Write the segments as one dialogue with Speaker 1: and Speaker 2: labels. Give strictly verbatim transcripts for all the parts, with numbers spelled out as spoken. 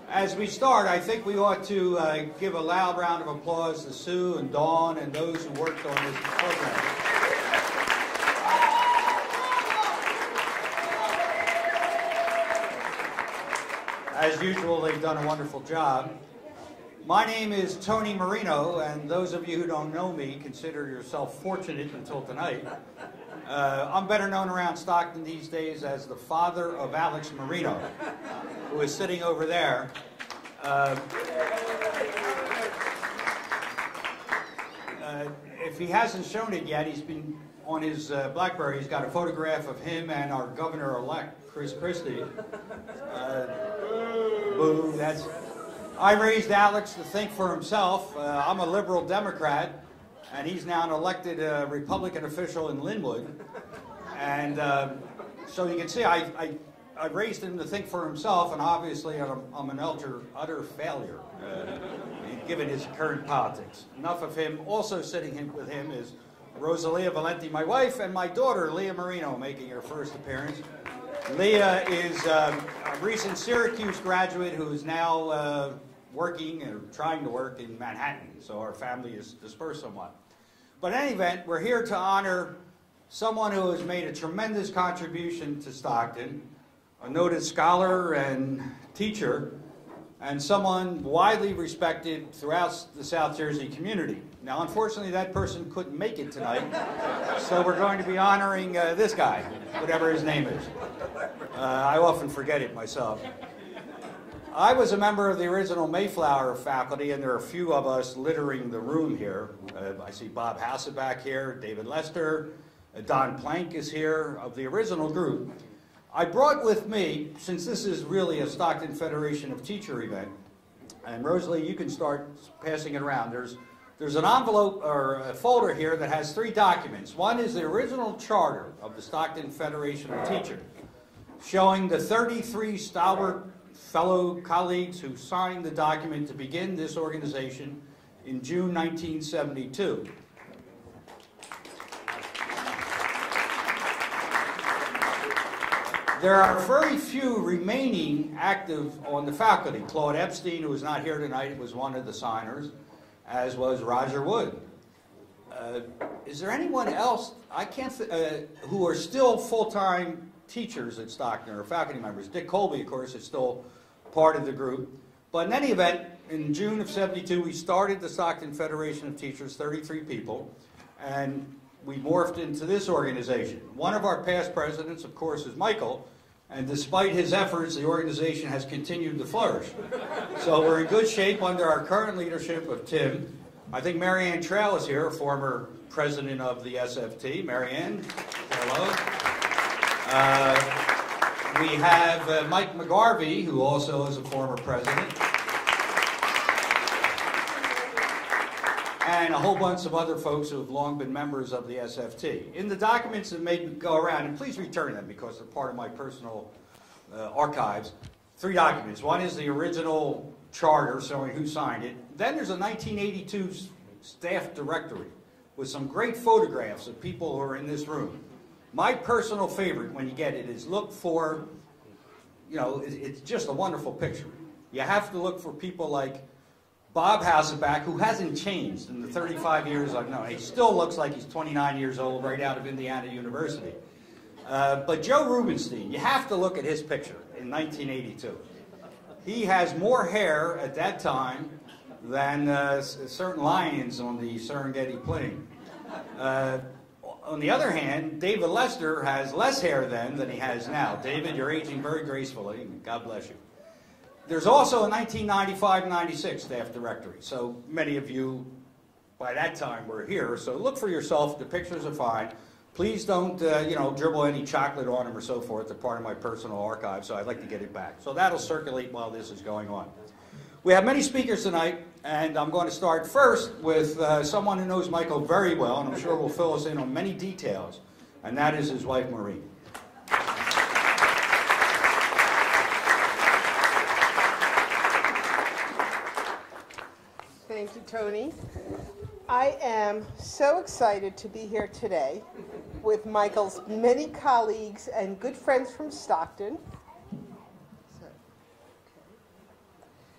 Speaker 1: As we start, I think we ought to uh, give a loud round of applause to Sue and Dawn and those who worked on this program. As usual, they've done a wonderful job. My name is Tony Marino, and those of you who don't know me, consider yourself fortunate until tonight. Uh, I'm better known around Stockton these days as the father of Alex Marino, who is sitting over there. Uh, uh, if he hasn't shown it yet, he's been on his uh, BlackBerry. He's got a photograph of him and our governor-elect, Chris Christie. Uh, boo, that's... I raised Alex to think for himself. Uh, I'm a liberal Democrat, and he's now an elected uh, Republican official in Linwood. And uh, so you can see I, I, I raised him to think for himself, and obviously I'm, I'm an utter, utter failure, uh, given his current politics. Enough of him. Also sitting in with him is Rosalia Valenti, my wife, and my daughter, Leah Marino, making her first appearance. Leah is uh, a recent Syracuse graduate who is now uh, working or trying to work in Manhattan, so our family is dispersed somewhat. But in any event, we're here to honor someone who has made a tremendous contribution to Stockton, a noted scholar and teacher, and someone widely respected throughout the South Jersey community. Now, unfortunately, that person couldn't make it tonight, so we're going to be honoring uh, this guy, whatever his name is. Uh, I often forget it myself. I was a member of the original Mayflower faculty, and there are a few of us littering the room here. Uh, I see Bob Hasselback here, David Lester, uh, Don Plank is here, of the original group. I brought with me, since this is really a Stockton Federation of Teacher event, and Rosalie, you can start passing it around. There's, there's an envelope or a folder here that has three documents. One is the original charter of the Stockton Federation of Teachers, showing the thirty-three stalwart fellow colleagues who signed the document to begin this organization in June nineteen seventy-two. There are very few remaining active on the faculty. Claude Epstein, who is not here tonight, was one of the signers, as was Roger Wood. Uh, is there anyone else, I can't, uh, who are still full-time teachers at Stockton or faculty members? Dick Colby, of course, is still part of the group. But in any event, in June of seventy-two, we started the Stockton Federation of Teachers, thirty-three people, and we morphed into this organization. One of our past presidents, of course, is Michael, and despite his efforts, the organization has continued to flourish. So we're in good shape under our current leadership of Tim. I think Marianne Trail is here, former president of the S F T. Marianne, hello. Uh, we have uh, Mike McGarvey, who also is a former president. And a whole bunch of other folks who have long been members of the S F T. In the documents that made me go around, and please return them because they're part of my personal uh, archives, three documents. One is the original charter showing who signed it. Then there's a nineteen eighty-two staff directory with some great photographs of people who are in this room. My personal favorite when you get it is look for, you know, it's just a wonderful picture. You have to look for people like Bob Hasselback, who hasn't changed in the thirty-five years I've known. He still looks like he's twenty-nine years old, right out of Indiana University. Uh, but Joe Rubenstein, you have to look at his picture in nineteen eighty-two. He has more hair at that time than uh, certain lions on the Serengeti Plain. Uh, on the other hand, David Lester has less hair then than he has now. David, you're aging very gracefully. God bless you. There's also a nineteen ninety-five ninety-six staff directory, so many of you by that time were here, so look for yourself. The pictures are fine. Please don't, uh, you know, dribble any chocolate on them or so forth. They're part of my personal archive, so I'd like to get it back. So that'll circulate while this is going on. We have many speakers tonight, and I'm going to start first with uh, someone who knows Michael very well, and I'm sure will fill us in on many details, and that is his wife, Maureen.
Speaker 2: Thank you, Tony. I am so excited to be here today with Michael's many colleagues and good friends from Stockton. So, okay.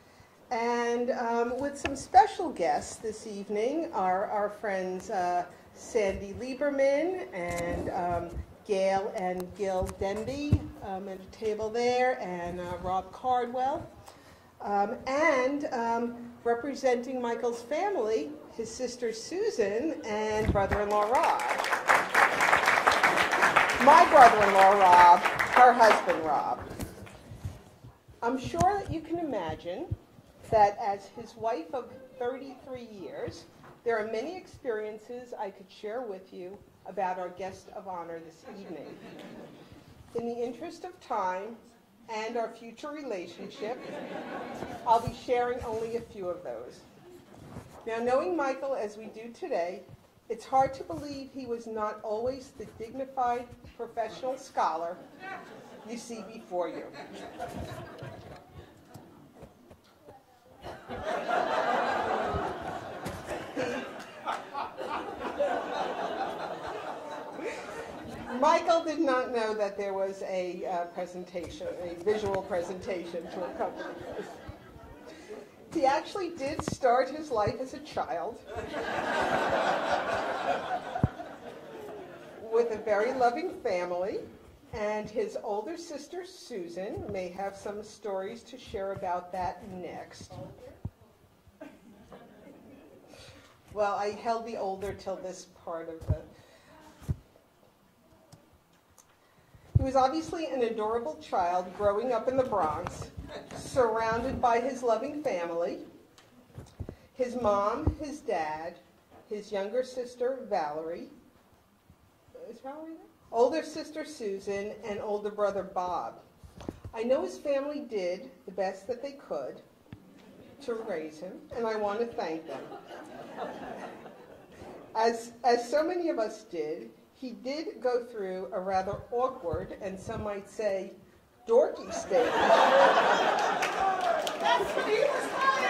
Speaker 2: And um, with some special guests this evening are our friends uh, Sandy Lieberman and um, Gail and Gil Denby um, at a table there, and uh, Rob Cardwell. Um, and um, representing Michael's family, his sister Susan and brother-in-law Rob. My brother-in-law Rob, her husband Rob. I'm sure that you can imagine that as his wife of thirty-three years, there are many experiences I could share with you about our guest of honor this evening. In the interest of time and our future relationship, I'll be sharing only a few of those. Now, knowing Michael as we do today, it's hard to believe he was not always the dignified professional scholar you see before you. Michael did not know that there was a uh, presentation, a visual presentation to accompany this. He actually did start his life as a child with a very loving family, and his older sister Susan may have some stories to share about that next. Well, I held the older till this part of the... He was obviously an adorable child growing up in the Bronx, surrounded by his loving family, his mom, his dad, his younger sister Valerie, is Valerie there? Older sister Susan, and older brother Bob. I know his family did the best that they could to raise him, and I want to thank them. As, as so many of us did, he did go through a rather awkward, and some might say, dorky stage. That's what he was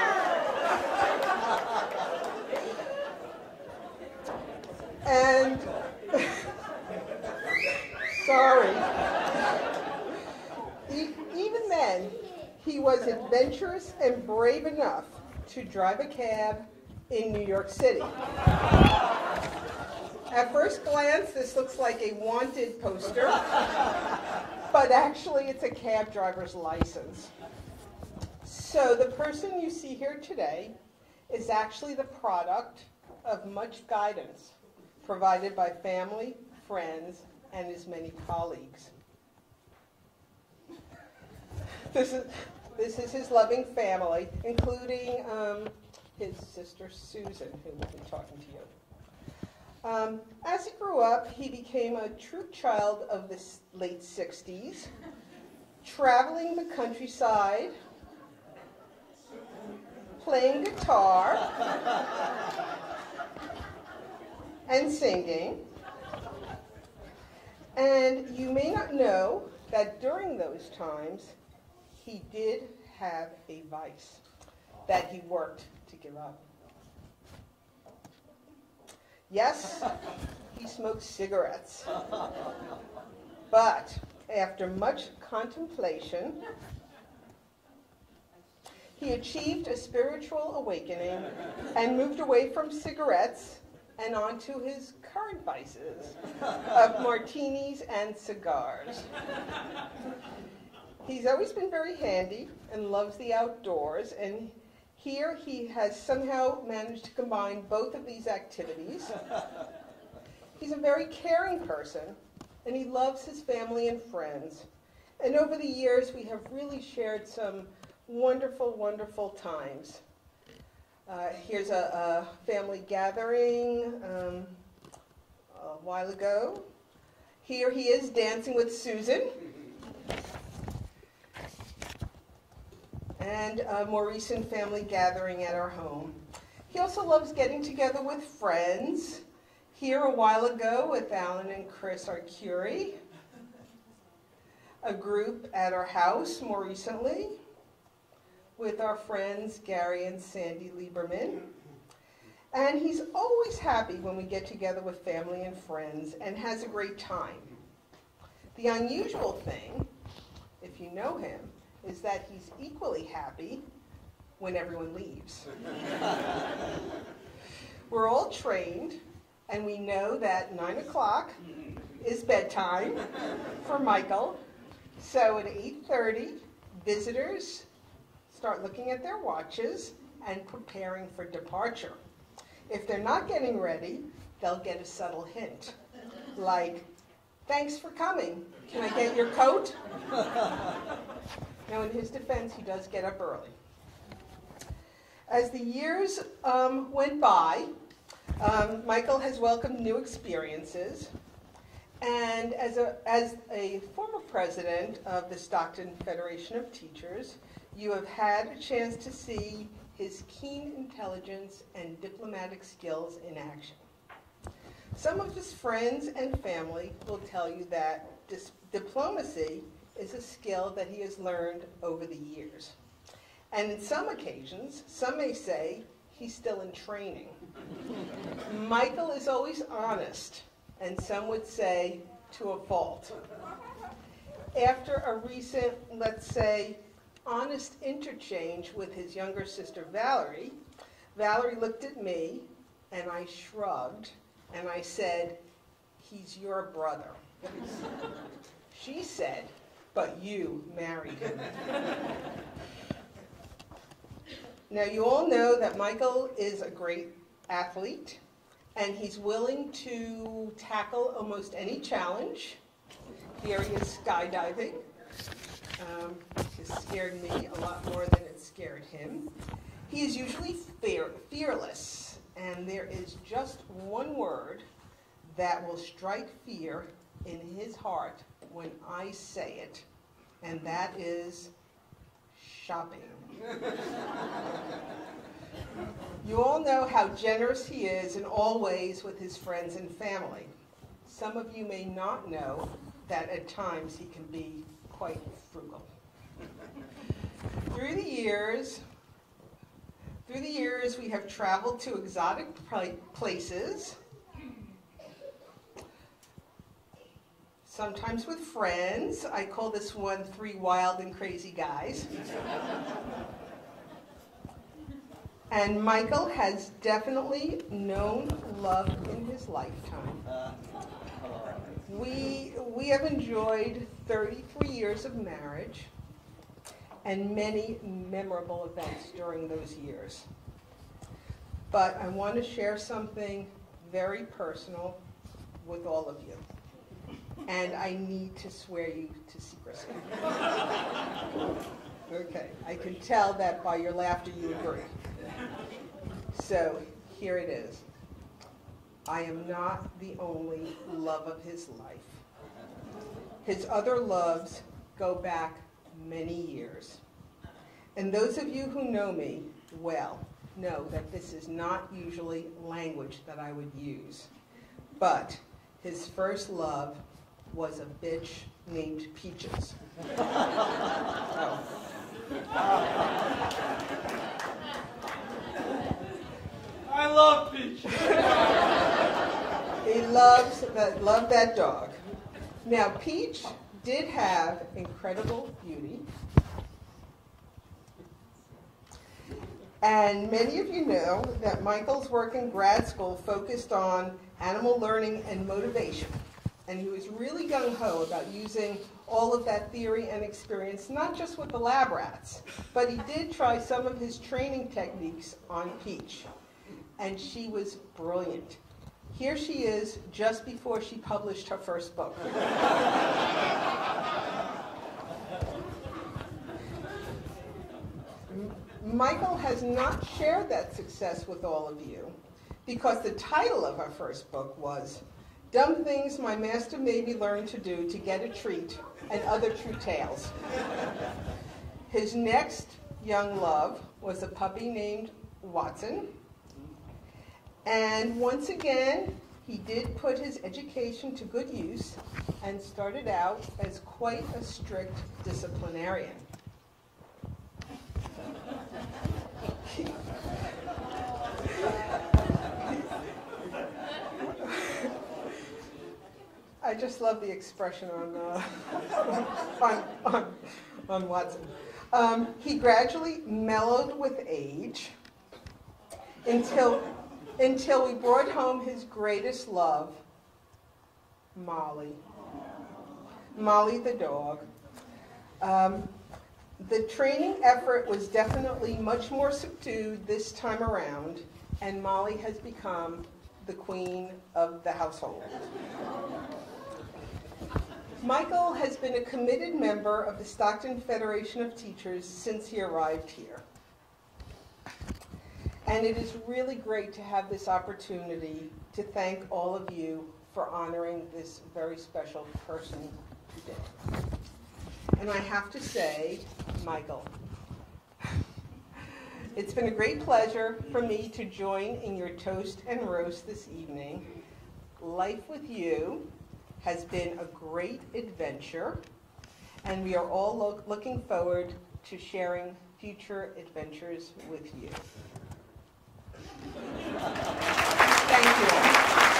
Speaker 2: And, sorry. E- even then, he was adventurous and brave enough to drive a cab in New York City. At first glance, this looks like a wanted poster, but actually it's a cab driver's license. So the person you see here today is actually the product of much guidance provided by family, friends, and his many colleagues. This is, this is his loving family, including um, his sister Susan, who will be talking to you. Um, as he grew up, he became a true child of the late sixties, traveling the countryside, playing guitar, and singing. And you may not know that during those times, he did have a vice that he worked to give up. Yes, he smoked cigarettes. But after much contemplation, he achieved a spiritual awakening and moved away from cigarettes and onto his current vices of martinis and cigars. He's always been very handy and loves the outdoors, and here he has somehow managed to combine both of these activities. He's a very caring person, and he loves his family and friends. And over the years, we have really shared some wonderful, wonderful times. Uh, here's a, a family gathering um, a while ago. Here he is dancing with Susan. And a more recent family gathering at our home. He also loves getting together with friends. Here a while ago with Alan and Chris Arcuri. A group at our house more recently with our friends Gary and Sandy Lieberman. And he's always happy when we get together with family and friends and has a great time. The unusual thing, if you know him, is that he's equally happy when everyone leaves. We're all trained, and we know that nine o'clock is bedtime for Michael. So at eight thirty, visitors start looking at their watches and preparing for departure. If they're not getting ready, they'll get a subtle hint, like, "Thanks for coming. Can I get your coat?" Now, in his defense, he does get up early. As the years um, went by, um, Michael has welcomed new experiences. And as a, as a former president of the Stockton Federation of Teachers, you have had a chance to see his keen intelligence and diplomatic skills in action. Some of his friends and family will tell you that dis- diplomacy is a skill that he has learned over the years. And in some occasions, some may say he's still in training. Michael is always honest, and some would say to a fault. After a recent, let's say, honest interchange with his younger sister Valerie, Valerie looked at me and I shrugged and I said, "He's your brother." She said, "But you married him." Now, you all know that Michael is a great athlete, and he's willing to tackle almost any challenge. Here he is skydiving. Um, it scared me a lot more than it scared him. He is usually fear, fearless, and there is just one word that will strike fear in his heart when I say it, and that is shopping. You all know how generous he is in all ways with his friends and family. Some of you may not know that at times he can be quite frugal. Through the years, through the years we have traveled to exotic places, sometimes with friends. I call this one Three Wild and Crazy Guys. And Michael has definitely known love in his lifetime. We, we have enjoyed thirty-three years of marriage and many memorable events during those years. But I want to share something very personal with all of you. And I need to swear you to secrecy. Okay, I can tell that by your laughter you agree. So here it is. I am not the only love of his life. His other loves go back many years. And those of you who know me well know that this is not usually language that I would use. But his first love was a bitch named Peaches. Oh.
Speaker 1: I love Peaches.
Speaker 2: He loves that, loved that dog. Now, Peach did have incredible beauty. And many of you know that Michael's work in grad school focused on animal learning and motivation. And he was really gung-ho about using all of that theory and experience, not just with the lab rats, but he did try some of his training techniques on Peach. And she was brilliant. Here she is just before she published her first book. Michael has not shared that success with all of you because the title of her first book was Dumb Things My Master Made Me Learn to Do to Get a Treat and Other True Tales. His next young love was a puppy named Watson. And once again, he did put his education to good use and started out as quite a strict disciplinarian. I just love the expression on, uh, on, on, on Watson. Um, he gradually mellowed with age until, until we brought home his greatest love, Molly. Molly the dog. Um, the training effort was definitely much more subdued this time around, and Molly has become the queen of the household. Michael has been a committed member of the Stockton Federation of Teachers since he arrived here. And it is really great to have this opportunity to thank all of you for honoring this very special person today. And I have to say, Michael, it's been a great pleasure for me to join in your toast and roast this evening. Life with you has been a great adventure, and we are all lo- looking forward to sharing future adventures with you. Thank you all.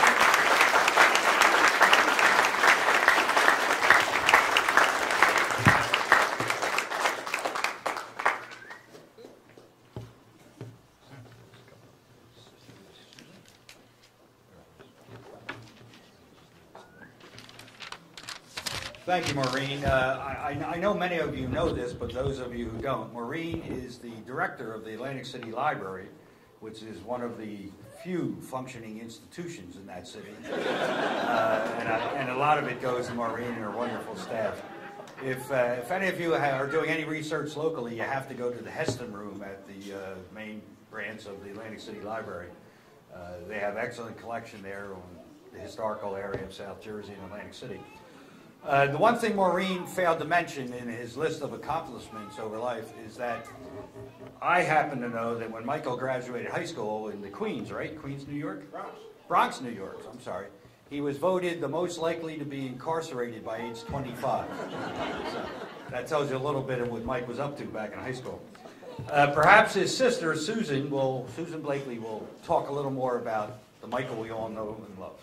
Speaker 1: Thank you, Maureen. Uh, I, I know many of you know this, but those of you who don't, Maureen is the director of the Atlantic City Library, which is one of the few functioning institutions in that city. Uh, and, I, and a lot of it goes to Maureen and her wonderful staff. If, uh, if any of you are doing any research locally, you have to go to the Heston Room at the uh, main branch of the Atlantic City Library. Uh, they have excellent collection there on the historical area of South Jersey and Atlantic City. Uh, the one thing Maureen failed to mention in his list of accomplishments over life is that I happen to know that when Michael graduated high school in the Queens, right? Queens, New York?
Speaker 3: Bronx.
Speaker 1: Bronx, New York, I'm sorry. He was voted the most likely to be incarcerated by age twenty-five. So that tells you a little bit of what Mike was up to back in high school. Uh, perhaps his sister, Susan, will, Susan Blakely, will talk a little more about the Michael we all know and love.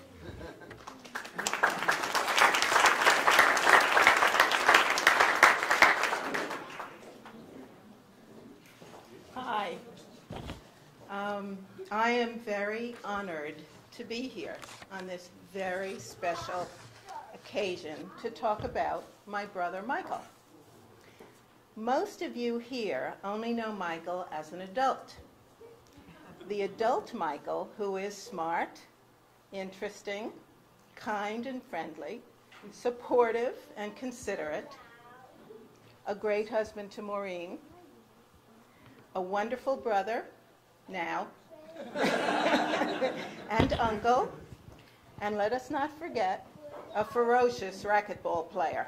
Speaker 4: Hi. Um, I am very honored to be here on this very special occasion to talk about my brother Michael. Most of you here only know Michael as an adult. The adult Michael, who is smart, interesting, kind and friendly, supportive and considerate, a great husband to Maureen, a wonderful brother, now, and uncle, and let us not forget, a ferocious racquetball player.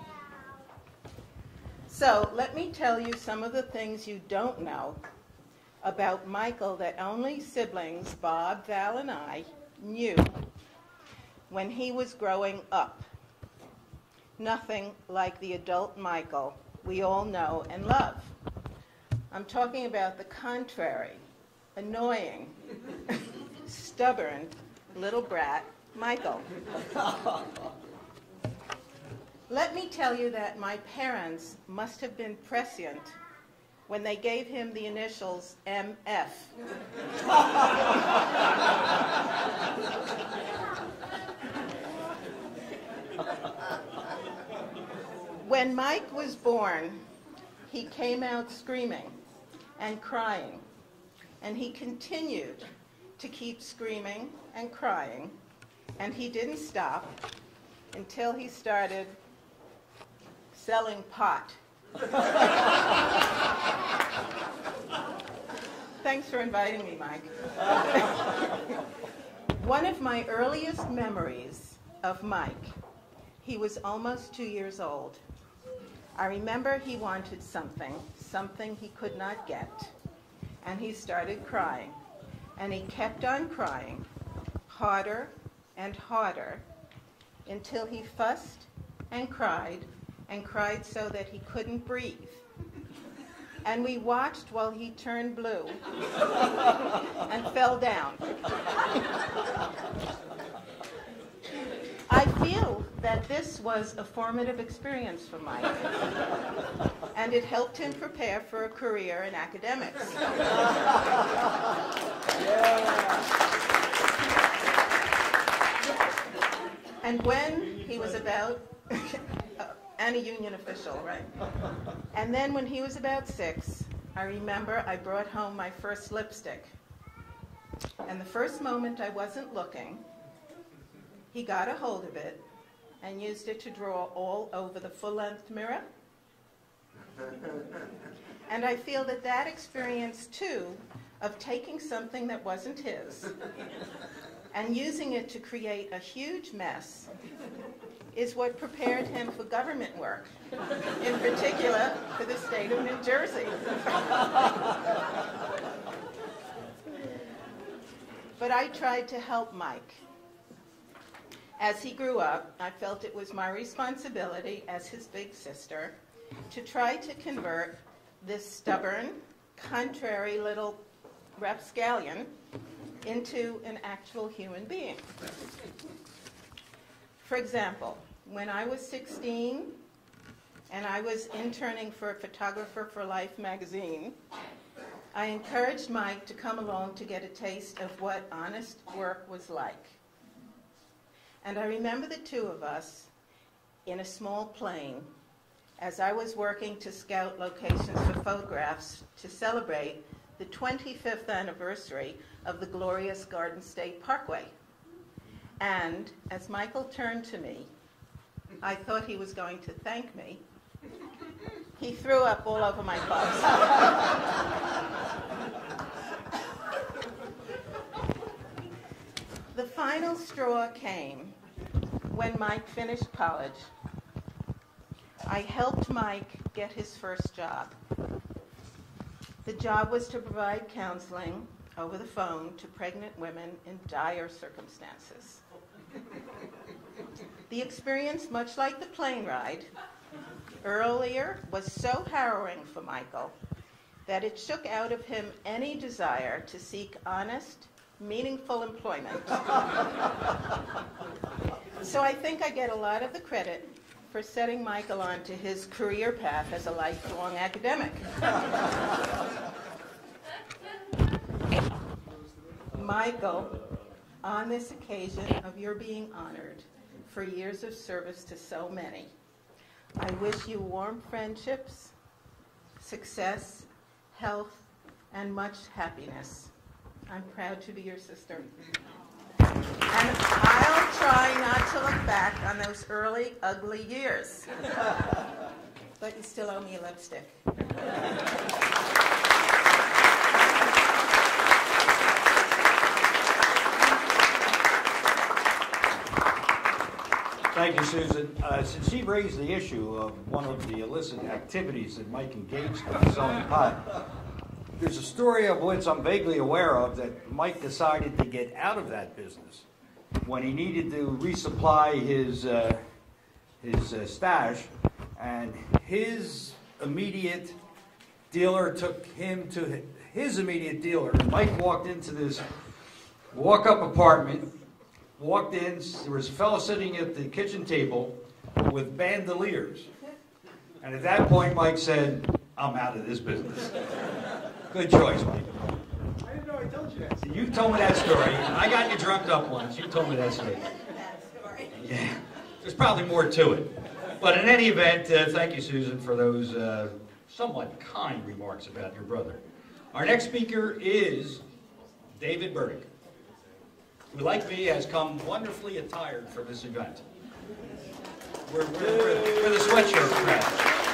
Speaker 4: So let me tell you some of the things you don't know about Michael that only siblings, Bob, Val, and I, knew when he was growing up. Nothing like the adult Michael we all know and love. I'm talking about the contrary, annoying, stubborn little brat, Michael. Let me tell you that my parents must have been prescient when they gave him the initials M F. When Mike was born, he came out screaming and crying, and he continued to keep screaming and crying, and he didn't stop until he started selling pot. Thanks for inviting me, Mike. One of my earliest memories of Mike, he was almost two years old. I remember he wanted something, something he could not get, and he started crying. And he kept on crying, harder and harder, until he fussed and cried, and cried so that he couldn't breathe. And we watched while he turned blue and fell down. I feel that this was a formative experience for Mike, and it helped him prepare for a career in academics. And when he was about, and a union official, right? And then when he was about six, I remember I brought home my first lipstick. And the first moment I wasn't looking, he got a hold of it and used it to draw all over the full-length mirror. And I feel that that experience, too, of taking something that wasn't his and using it to create a huge mess is what prepared him for government work, in particular for the state of New Jersey. But I tried to help Mike. As he grew up, I felt it was my responsibility as his big sister to try to convert this stubborn, contrary little rapscallion into an actual human being. For example, when I was sixteen and I was interning for Photographer for Life magazine, I encouraged Mike to come along to get a taste of what honest work was like. And I remember the two of us in a small plane as I was working to scout locations for photographs to celebrate the twenty-fifth anniversary of the glorious Garden State Parkway. And as Michael turned to me, I thought he was going to thank me. He threw up all over my clothes. The final straw came when Mike finished college. I helped Mike get his first job. The job was to provide counseling over the phone to pregnant women in dire circumstances. The experience, much like the plane ride earlier, was so harrowing for Michael that it shook out of him any desire to seek honest, meaningful employment. So I think I get a lot of the credit for setting Michael onto his career path as a lifelong academic. Michael, on this occasion of your being honored for years of service to so many, I wish you warm friendships, success, health, and much happiness. I'm proud to be your sister. And I'll try not to look back on those early, ugly years. But you still owe me a lipstick.
Speaker 1: Thank you, Susan. Uh, since she raised the issue of one of the illicit activities that Mike engaged in, selling pot, there's a story of which I'm vaguely aware of that Mike decided to get out of that business when he needed to resupply his uh, his uh, stash, and his immediate dealer took him to his immediate dealer. And Mike walked into this walk-up apartment. Walked in, there was a fellow sitting at the kitchen table with bandoliers. And at that point, Mike said, I'm out of this business. Good choice, Mike.
Speaker 3: I didn't know I told you that.
Speaker 1: You told me that story. I got you drunk up once. You told me that story. Yeah, there's probably more to it. But in any event, uh, thank you, Susan, for those uh, somewhat kind remarks about your brother. Our next speaker is David Burdick, who, like me, has come wonderfully attired for this event. We're, we're, we're, we're the sweatshirt crowd.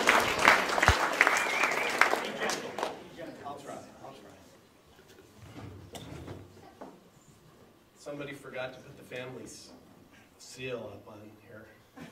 Speaker 3: I'll try, I'll try. Somebody forgot to put the family's seal up on here.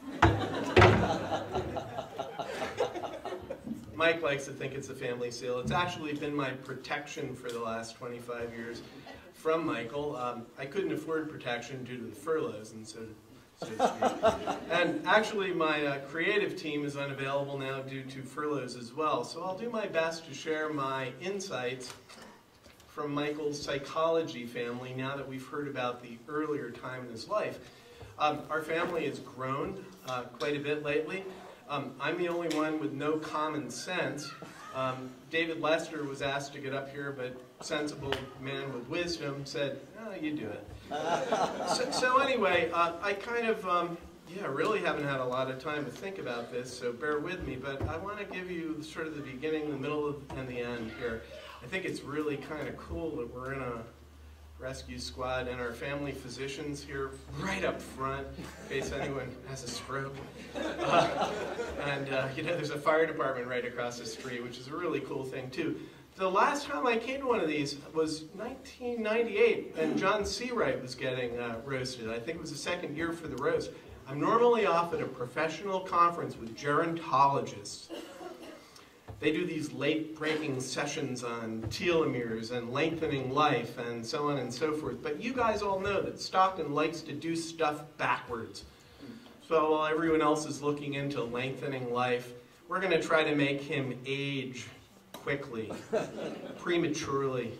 Speaker 3: Mike likes to think it's a family seal. It's actually been my protection for the last twenty-five years. From Michael. Um, I couldn't afford protection due to the furloughs, and so, so to speak. And actually, my uh, creative team is unavailable now due to furloughs as well. So I'll do my best to share my insights from Michael's psychology family now that we've heard about the earlier time in his life. Um, our family has grown uh, quite a bit lately. Um, I'm the only one with no common sense. Um, David Lester was asked to get up here, but sensible man with wisdom said, oh, you do it. so, so anyway, uh, I kind of, um, yeah, really haven't had a lot of time to think about this, so bear with me, but I want to give you sort of the beginning, the middle, and the end here. I think it's really kind of cool that we're in a rescue squad and our family physicians here right up front in case anyone has a stroke. Uh, and uh, you know, there's a fire department right across the street, which is a really cool thing too. The last time I came to one of these was nineteen ninety-eight, and John Seawright was getting uh, roasted. I think it was the second year for the roast. I'm normally off at a professional conference with gerontologists. They do these late-breaking sessions on telomeres and lengthening life and so on and so forth. But you guys all know that Stockton likes to do stuff backwards. So while everyone else is looking into lengthening life, we're going to try to make him age quickly, prematurely.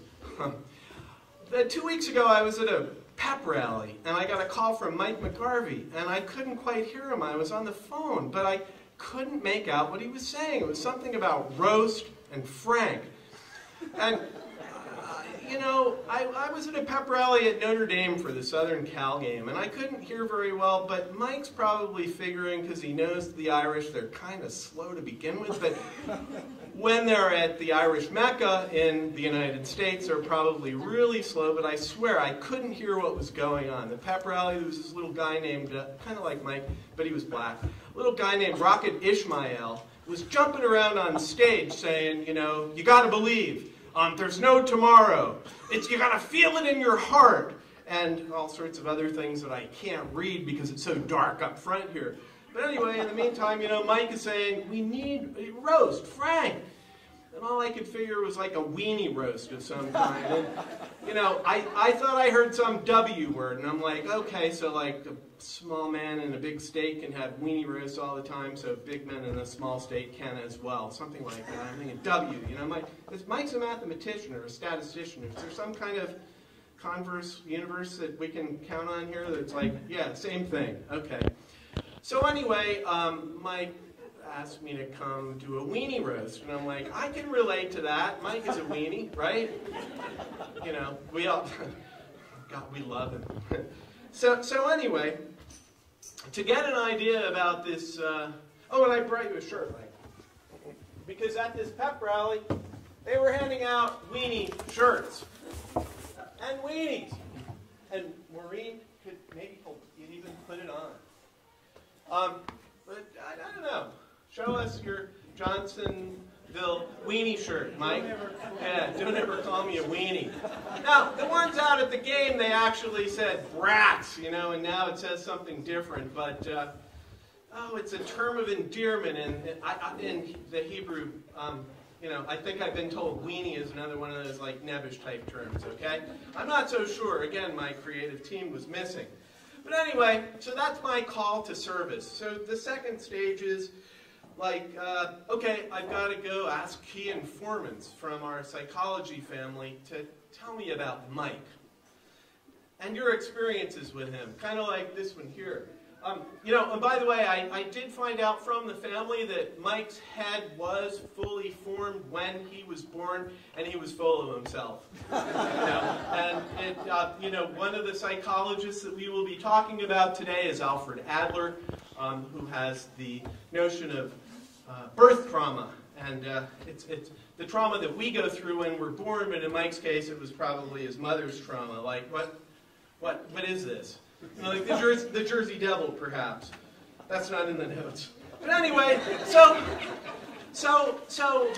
Speaker 3: Two weeks ago, I was at a pep rally, and I got a call from Mike McGarvey, and I couldn't quite hear him. I was on the phone, but I couldn't make out what he was saying. It was something about roast and Frank. And, uh, you know, I, I was at a pep rally at Notre Dame for the Southern Cal game, and I couldn't hear very well, but Mike's probably figuring, because he knows the Irish, they're kind of slow to begin with, but when they're at the Irish Mecca in the United States, they're probably really slow, but I swear I couldn't hear what was going on. The pep rally, there was this little guy named, uh, kind of like Mike, but he was black, a little guy named Rocket Ishmael was jumping around on stage saying, you know, you got to believe, um, there's no tomorrow. It's, you got to feel it in your heart, and all sorts of other things that I can't read because it's so dark up front here. But anyway, in the meantime, you know, Mike is saying, we need a roast, Frank. And all I could figure was like a weenie roast of some kind. And, you know, I, I thought I heard some W word, and I'm like, okay, so like a small man in a big state can have weenie roasts all the time, so big men in a small state can as well. Something like that. I'm thinking W, you know, Mike, is Mike's a mathematician or a statistician. Is there some kind of converse universe that we can count on here that's like, yeah, same thing, okay. So anyway, um, Mike asked me to come do a weenie roast, and I'm like, I can relate to that. Mike is a weenie, right? You know, we all, God, we love him. So, so anyway, to get an idea about this, uh, oh, and I brought you a shirt, Mike, because at this pep rally, they were handing out weenie shirts and weenies, and Maureen could maybe even put it on. Um, but I, I don't know. Show us your Johnsonville weenie shirt, Mike. Yeah, don't ever call me a weenie. Now, the ones out at the game, they actually said brats, you know, and now it says something different. But, uh, oh, it's a term of endearment in, in, in the Hebrew. Um, you know, I think I've been told weenie is another one of those, like, nebbish type terms, okay? I'm not so sure. Again, my creative team was missing. But anyway, so that's my call to service. So the second stage is like, uh, okay, I've got to go ask key informants from our psychology family to tell me about Mike and your experiences with him, kind of like this one here. Um, you know, and by the way, I, I did find out from the family that Mike's head was fully formed when he was born, and he was full of himself. You know, and it, uh, you know, one of the psychologists that we will be talking about today is Alfred Adler, um, who has the notion of uh, birth trauma, and uh, it's, it's the trauma that we go through when we're born, but in Mike's case, it was probably his mother's trauma. Like, what, what, what is this? You know, like the Jersey, the Jersey Devil, perhaps. That's not in the notes. But anyway, so, so, so,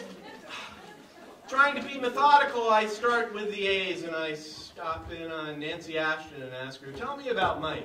Speaker 3: trying to be methodical, I start with the A's, and I stop in on Nancy Ashton and ask her, tell me about Mike.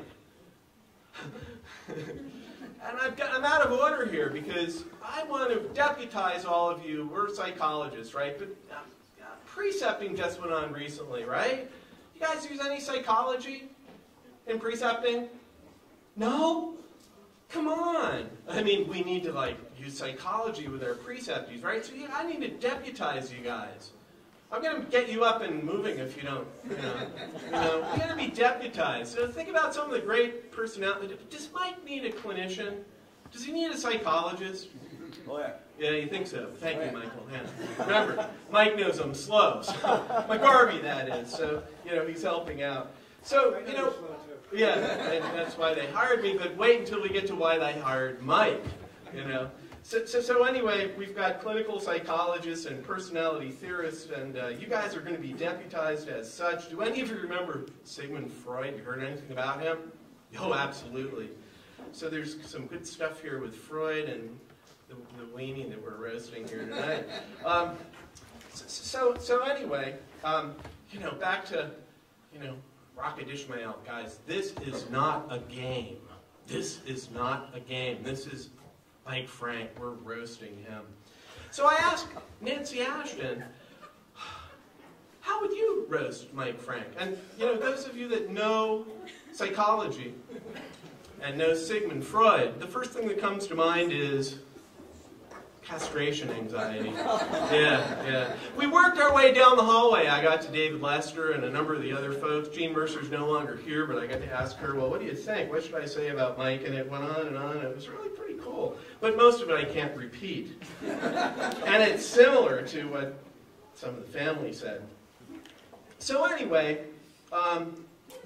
Speaker 3: And I've got, I'm out of order here, because I want to deputize all of you. We're psychologists, right? But uh, uh, precepting just went on recently, right? You guys use any psychology in precepting? No? Come on. I mean, we need to, like, use psychology with our preceptees, right? So yeah, I need to deputize you guys. I'm going to get you up and moving if you don't, you know. You know, you're going to be deputized. So think about some of the great personalities. Does Mike need a clinician? Does he need a psychologist?
Speaker 1: Oh, yeah.
Speaker 3: Yeah, you think so. Thank you, Michael. Yeah. Remember, Mike knows I'm slow. So, McGarvey, that is. So, you know, he's helping out. So, you know, yeah, and that's why they hired me. But wait until we get to why they hired Mike, you know. So, so, so anyway, we've got clinical psychologists and personality theorists, and uh, you guys are going to be deputized as such. Do any of you remember Sigmund Freud? You heard anything about him? Oh, absolutely. So there's some good stuff here with Freud and the, the weenie that we're roasting here tonight. Um, so, so anyway, um, you know, back to, you know, Rocket Ishmael, guys. This is not a game. This is not a game. This is Mike Frank. We're roasting him. So I asked Nancy Ashton, how would you roast Mike Frank? And, you know, those of you that know psychology and know Sigmund Freud, the first thing that comes to mind is castration anxiety. Yeah, yeah. We worked our way down the hallway. I got to David Lester and a number of the other folks. Jean Mercer's no longer here, but I got to ask her, well, what do you think? What should I say about Mike? And it went on and on. It was really pretty cool. But most of it I can't repeat. And it's similar to what some of the family said. So anyway, um,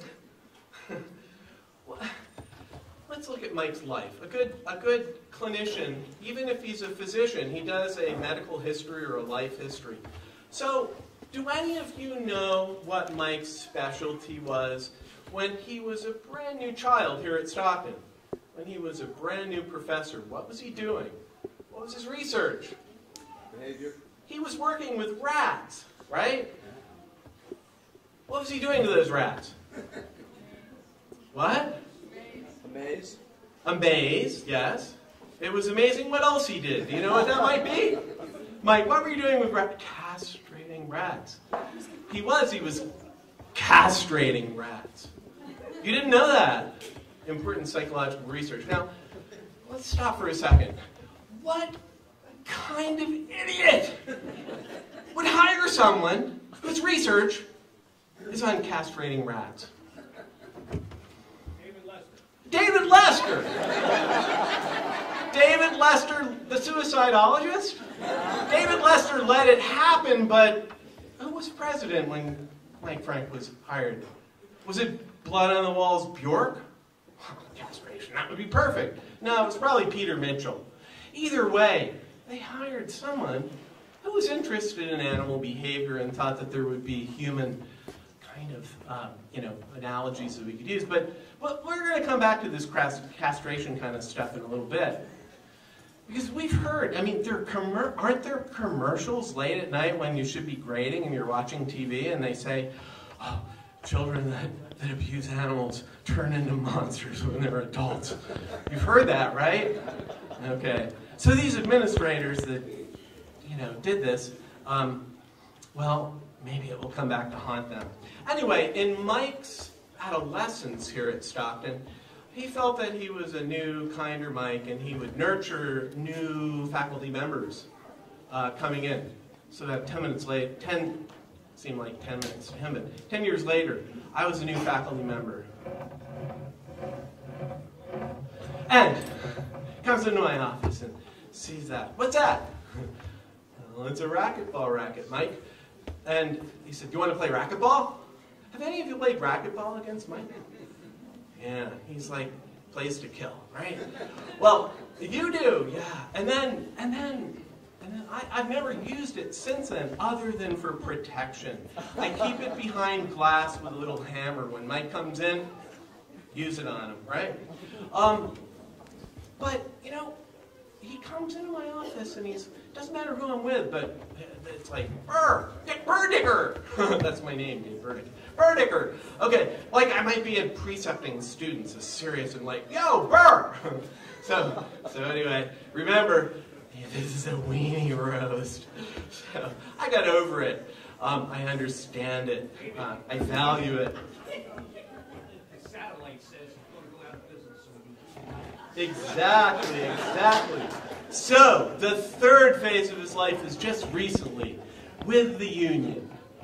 Speaker 3: let's look at Mike's life. A good, a good clinician, even if he's a physician, he does a medical history or a life history. So, do any of you know what Mike's specialty was when he was a brand new child here at Stockton? When he was a brand new professor, what was he doing? What was his research?
Speaker 5: Behavior.
Speaker 3: He was working with rats, right? What was he doing to those rats? What?
Speaker 5: Amaze.
Speaker 3: Amaze, yes. It was amazing what else he did. Do you know what that might be? Mike, what were you doing with rats? Castrating rats. He was, he was castrating rats. You didn't know that. Important psychological research. Now, let's stop for a second. What kind of idiot would hire someone whose research is on castrating rats? David Lester. David Lester, the suicidologist? David Lester let it happen, but who was president when Mike Frank was hired? Was it blood on the walls Bjork? Castration, that would be perfect. No, it was probably Peter Mitchell. Either way, they hired someone who was interested in animal behavior and thought that there would be human kind of, um, you know, analogies that we could use. But well, we're going to come back to this castration kind of stuff in a little bit. Because we've heard, I mean, there are aren't there commercials late at night when you should be grading and you're watching T V and they say, oh, children that, that abuse animals turn into monsters when they're adults. You've heard that, right? Okay. So these administrators that, you know, did this, um, well, maybe it will come back to haunt them. Anyway, in Mike's adolescence here at Stockton, he felt that he was a new, kinder Mike, and he would nurture new faculty members uh, coming in. So that ten minutes later, ten seemed like ten minutes to him, but ten years later, I was a new faculty member. And comes into my office and sees that. What's that? Well, it's a racquetball racket, Mike. And he said, do you want to play racquetball? Have any of you played racquetball against Mike? Yeah, he's like, plays to kill, right? Well, you do, yeah. And then, and then, and then I, I've never used it since then, other than for protection. I keep it behind glass with a little hammer. When Mike comes in, use it on him, right? Um, but, you know, he comes into my office and he's, doesn't matter who I'm with, but it's like, Burr, Dick Burdicker. That's my name, Dick Burdicker. Burdicker. Okay, like I might be a precepting students, as serious and like, yo, Burr. so, so anyway, remember, this is a weenie roast. So I got over it. Um, I understand it. Uh, I value it.
Speaker 6: The satellite says it's going to go out of business soon.
Speaker 3: Exactly, exactly. So, the third phase of his life is just recently with the Union.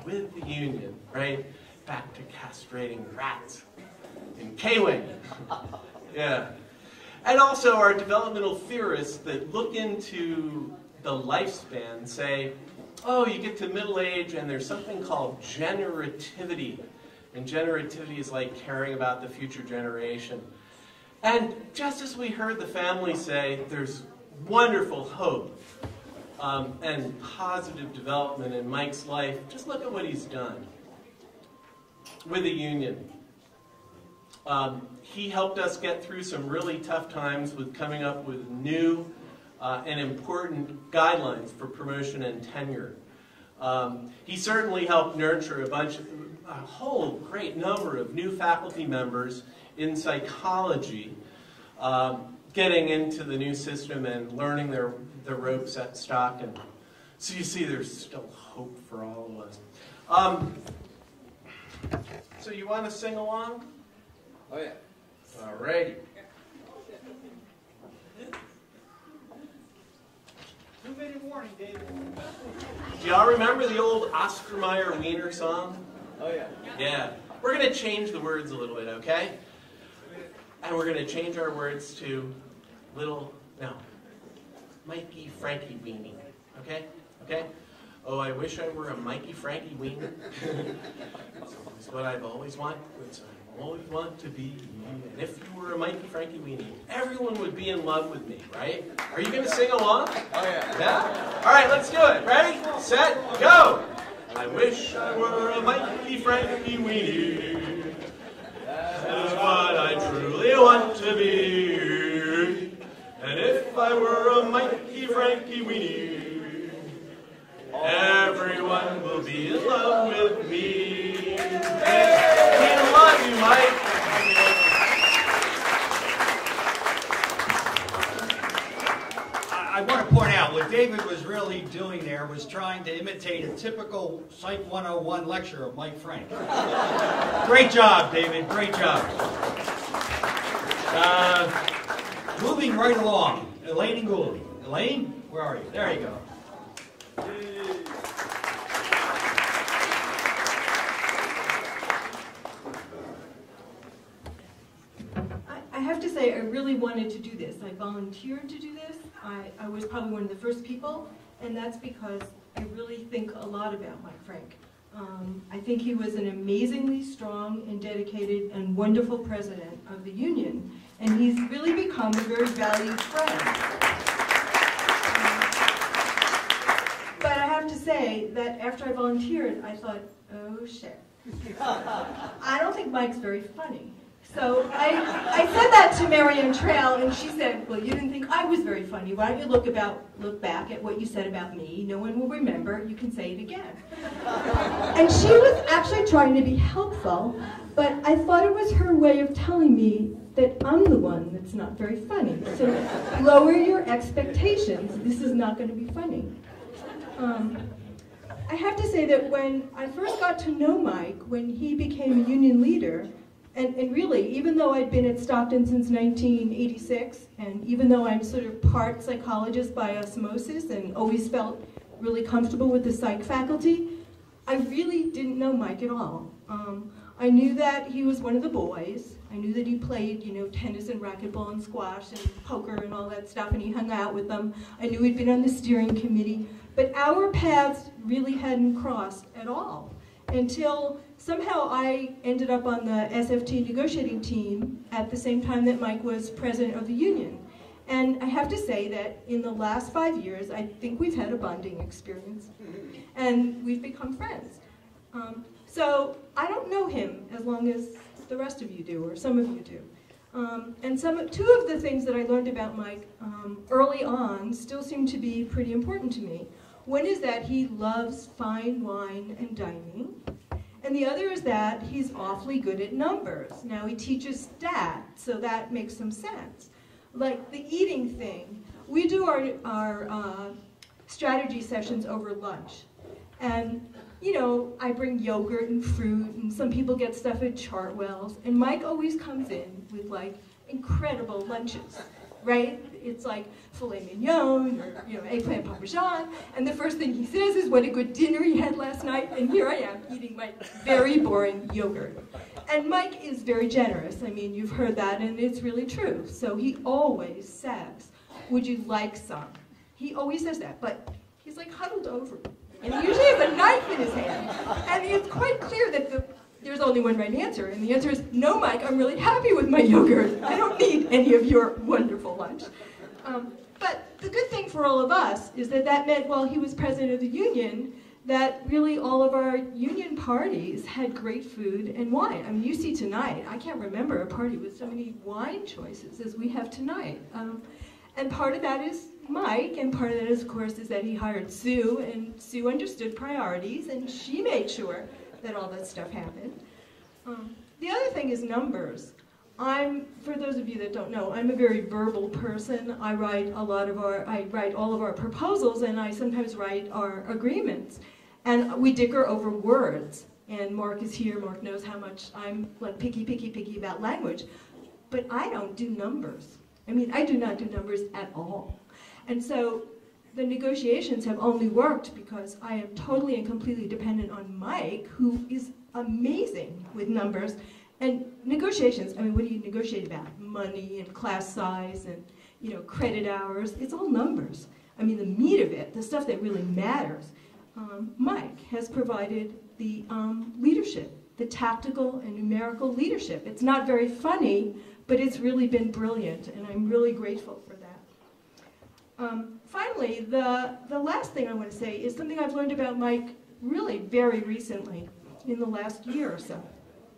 Speaker 3: with the union, right? Back to castrating rats in K-Wing. Yeah. And also our developmental theorists that look into the lifespan say, oh, you get to middle age and there's something called generativity. And generativity is like caring about the future generation. And just as we heard the family say, there's wonderful hope um, and positive development in Mike's life. Just look at what he's done with the union. Um, he helped us get through some really tough times with coming up with new uh, and important guidelines for promotion and tenure. Um, he certainly helped nurture a bunch, a whole great number of new faculty members in psychology, um, getting into the new system and learning their, their ropes at Stockton. So you see there's still hope for all of us. Um, so you want to sing along?
Speaker 5: Oh, yeah.
Speaker 3: All righty.
Speaker 1: Two-minute warning, David.
Speaker 3: Do y'all remember the old Oscar Mayer Wiener song?
Speaker 5: Oh, yeah.
Speaker 3: Yeah. We're going to change the words a little bit, okay? And we're going to change our words to little, no, Mikey Frankie Weenie, okay? Okay? Oh, I wish I were a Mikey Frankie Weenie. It's what I've always wanted. It's what I always want to be. And if you were a Mikey Frankie Weenie, everyone would be in love with me, right? Are you going to sing along?
Speaker 5: Oh, yeah.
Speaker 3: Yeah? All right, let's do it. Ready, set, go! I wish I were a Mikey Frankie Weenie. That is what I truly want to be. And if I were a Mikey Frankie Weenie, everyone will be in love with me. Thanks. We love you, Mike.
Speaker 1: I want to point out, what David was really doing there was trying to imitate a typical Psych one oh one lecture of Mike Frank. Great job, David. Great job. Uh, moving right along, Elaine Gould. Elaine, where are you? There you go.
Speaker 7: I have to say, I really wanted to do this. I volunteered to do this. I, I was probably one of the first people, and that's because I really think a lot about Mike Frank. Um, I think he was an amazingly strong and dedicated and wonderful president of the union, and he's really become a very valued friend. But I have to say that after I volunteered, I thought, oh shit. I don't think Mike's very funny. So I, I said that to Marianne Trail, and she said, well, you didn't think I was very funny. Why don't you look, about, look back at what you said about me? No one will remember. You can say it again. And she was actually trying to be helpful, but I thought it was her way of telling me that I'm the one that's not very funny. So lower your expectations. This is not going to be funny. Um, I have to say that when I first got to know Mike, when he became a union leader, And, and really, even though I'd been at Stockton since nineteen eighty-six, and even though I'm sort of part psychologist by osmosis and always felt really comfortable with the psych faculty, I really didn't know Mike at all. Um, I knew that he was one of the boys. I knew that he played, you know, tennis and racquetball and squash and poker and all that stuff, and he hung out with them. I knew he'd been on the steering committee, but our paths really hadn't crossed at all until somehow I ended up on the S F T negotiating team at the same time that Mike was president of the union. And I have to say that in the last five years, I think we've had a bonding experience. And we've become friends. Um, so I don't know him as long as the rest of you do, or some of you do. Um, and some, two of the things that I learned about Mike um, early on still seem to be pretty important to me. One is that he loves fine wine and dining. And the other is that he's awfully good at numbers. Now, he teaches stats, so that makes some sense. Like the eating thing, we do our, our uh, strategy sessions over lunch. And, you know, I bring yogurt and fruit, and some people get stuff at Chartwell's. And Mike always comes in with, like, incredible lunches, right? It's like filet mignon or you know eggplant parmesan, and the first thing he says is what a good dinner he had last night, and here I am eating my very boring yogurt. And Mike is very generous. I mean, you've heard that, and it's really true. So he always says, would you like some? He always says that, but he's like huddled over me. And he usually has a knife in his hand. And it's quite clear that the, there's only one right answer. And the answer is, no, Mike, I'm really happy with my yogurt. I don't need any of your wonderful lunch. Um, but the good thing for all of us is that that meant while he was president of the union, that really all of our union parties had great food and wine. I mean, you see tonight, I can't remember a party with so many wine choices as we have tonight. Um, and part of that is Mike, and part of that, is, of course, is that he hired Sue, and Sue understood priorities, and she made sure that all that stuff happened. Um, the other thing is numbers. I'm, for those of you that don't know, I'm a very verbal person. I write a lot of our, I write all of our proposals, and I sometimes write our agreements. And we dicker over words. And Mark is here, Mark knows how much I'm like picky, picky, picky about language. But I don't do numbers. I mean, I do not do numbers at all. And so the negotiations have only worked because I am totally and completely dependent on Mike, who is amazing with numbers. And negotiations, I mean, what do you negotiate about? Money and class size and, you know, credit hours. It's all numbers. I mean, the meat of it, the stuff that really matters. Um, Mike has provided the um, leadership, the tactical and numerical leadership. It's not very funny, but it's really been brilliant, and I'm really grateful for that. Um, finally, the, the last thing I want to say is something I've learned about Mike really very recently, in the last year or so.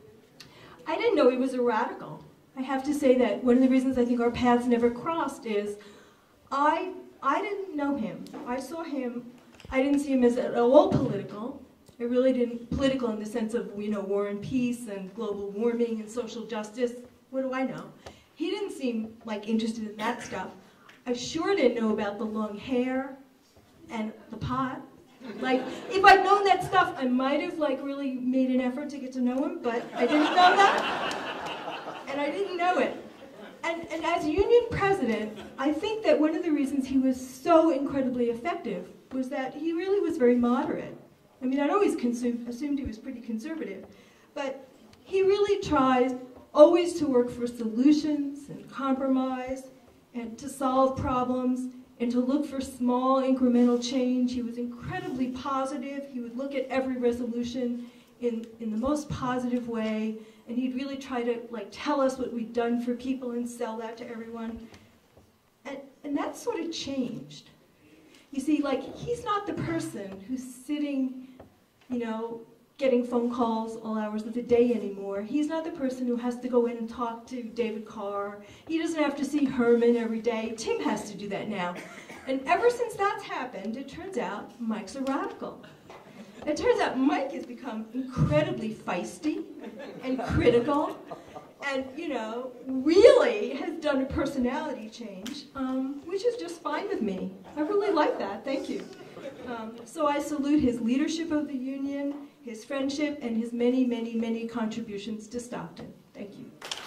Speaker 7: I didn't know he was a radical. I have to say that one of the reasons I think our paths never crossed is I, I didn't know him. I saw him, I didn't see him as at all political. I really didn't, political in the sense of, you know, war and peace and global warming and social justice. What do I know? He didn't seem like interested in that stuff. I sure didn't know about the long hair and the pot. Like, if I'd known that stuff, I might have like really made an effort to get to know him, but I didn't know that, and I didn't know it. And, and as union president, I think that one of the reasons he was so incredibly effective was that he really was very moderate. I mean, I'd always consumed, assumed he was pretty conservative, but he really tries always to work for solutions and compromise and to solve problems and to look for small incremental change. He was incredibly positive. He would look at every resolution in, in the most positive way, and he'd really try to like tell us what we'd done for people and sell that to everyone. And, and that sort of changed. You see, like, he's not the person who's sitting, you know, getting phone calls all hours of the day anymore. He's not the person who has to go in and talk to David Carr. He doesn't have to see Herman every day. Tim has to do that now. And ever since that's happened, it turns out Mike's a radical. It turns out Mike has become incredibly feisty and critical and, you know, really has done a personality change, um, which is just fine with me. I really like that. Thank you. Um, so I salute his leadership of the union, his friendship, and his many, many, many contributions to Stockton. Thank you.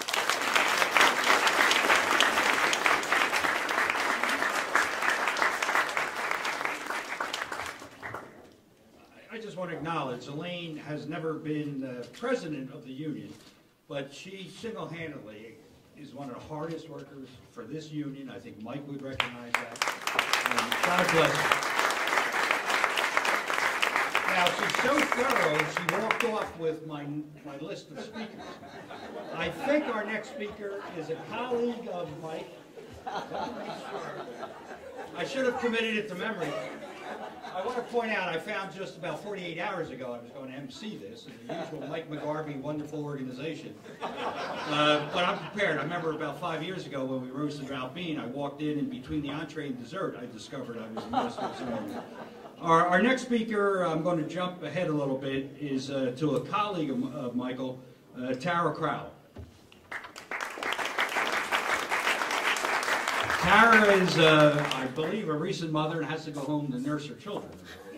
Speaker 1: I just want to acknowledge Elaine has never been uh, president of the union, but she single-handedly is one of the hardest workers for this union. I think Mike would recognize that. And God bless her. Now, she's so thorough, she walked off with my, my list of speakers. I think our next speaker is a colleague of Mike. I should have committed it to memory. I want to point out, I found just about forty-eight hours ago I was going to emcee this, in the usual Mike McGarvey wonderful organization. Uh, but I'm prepared. I remember about five years ago when we roasted Ralph Bean, I walked in and between the entree and dessert, I discovered I was a minister of ceremony. Our, our next speaker, I'm going to jump ahead a little bit, is uh, to a colleague of, of Michael, uh, Tara Crowell. Tara is, uh, I believe, a recent mother and has to go home to nurse her children.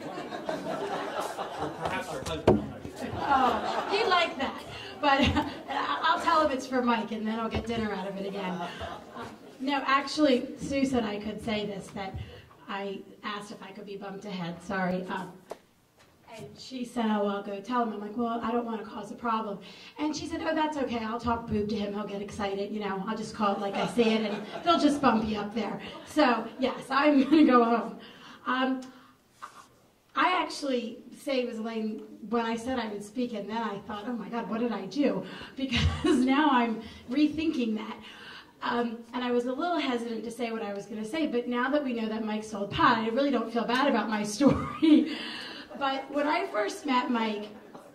Speaker 1: Or perhaps her husband.
Speaker 8: Oh, he'd like that. But uh, I'll tell him it's for Mike, and then I'll get dinner out of it again. Uh,
Speaker 9: No, actually, Sue said I could say this, that I asked if I could be bumped ahead, sorry. Um, and she said, oh, I'll go tell him. I'm like, well, I don't want to cause a problem. And she said, oh, that's okay. I'll talk boob to him. He'll get excited. You know, I'll just call it like I see it, and they'll just bump you up there. So, yes, I'm going to go home. Um, I actually saved Miz Elaine when I said I would speak, and then I thought, oh, my God, what did I do? Because now I'm rethinking that. Um, and I was a little hesitant to say what I was going to say, but now that we know that Mike sold pot, I really don't feel bad about my story. But when I first met Mike,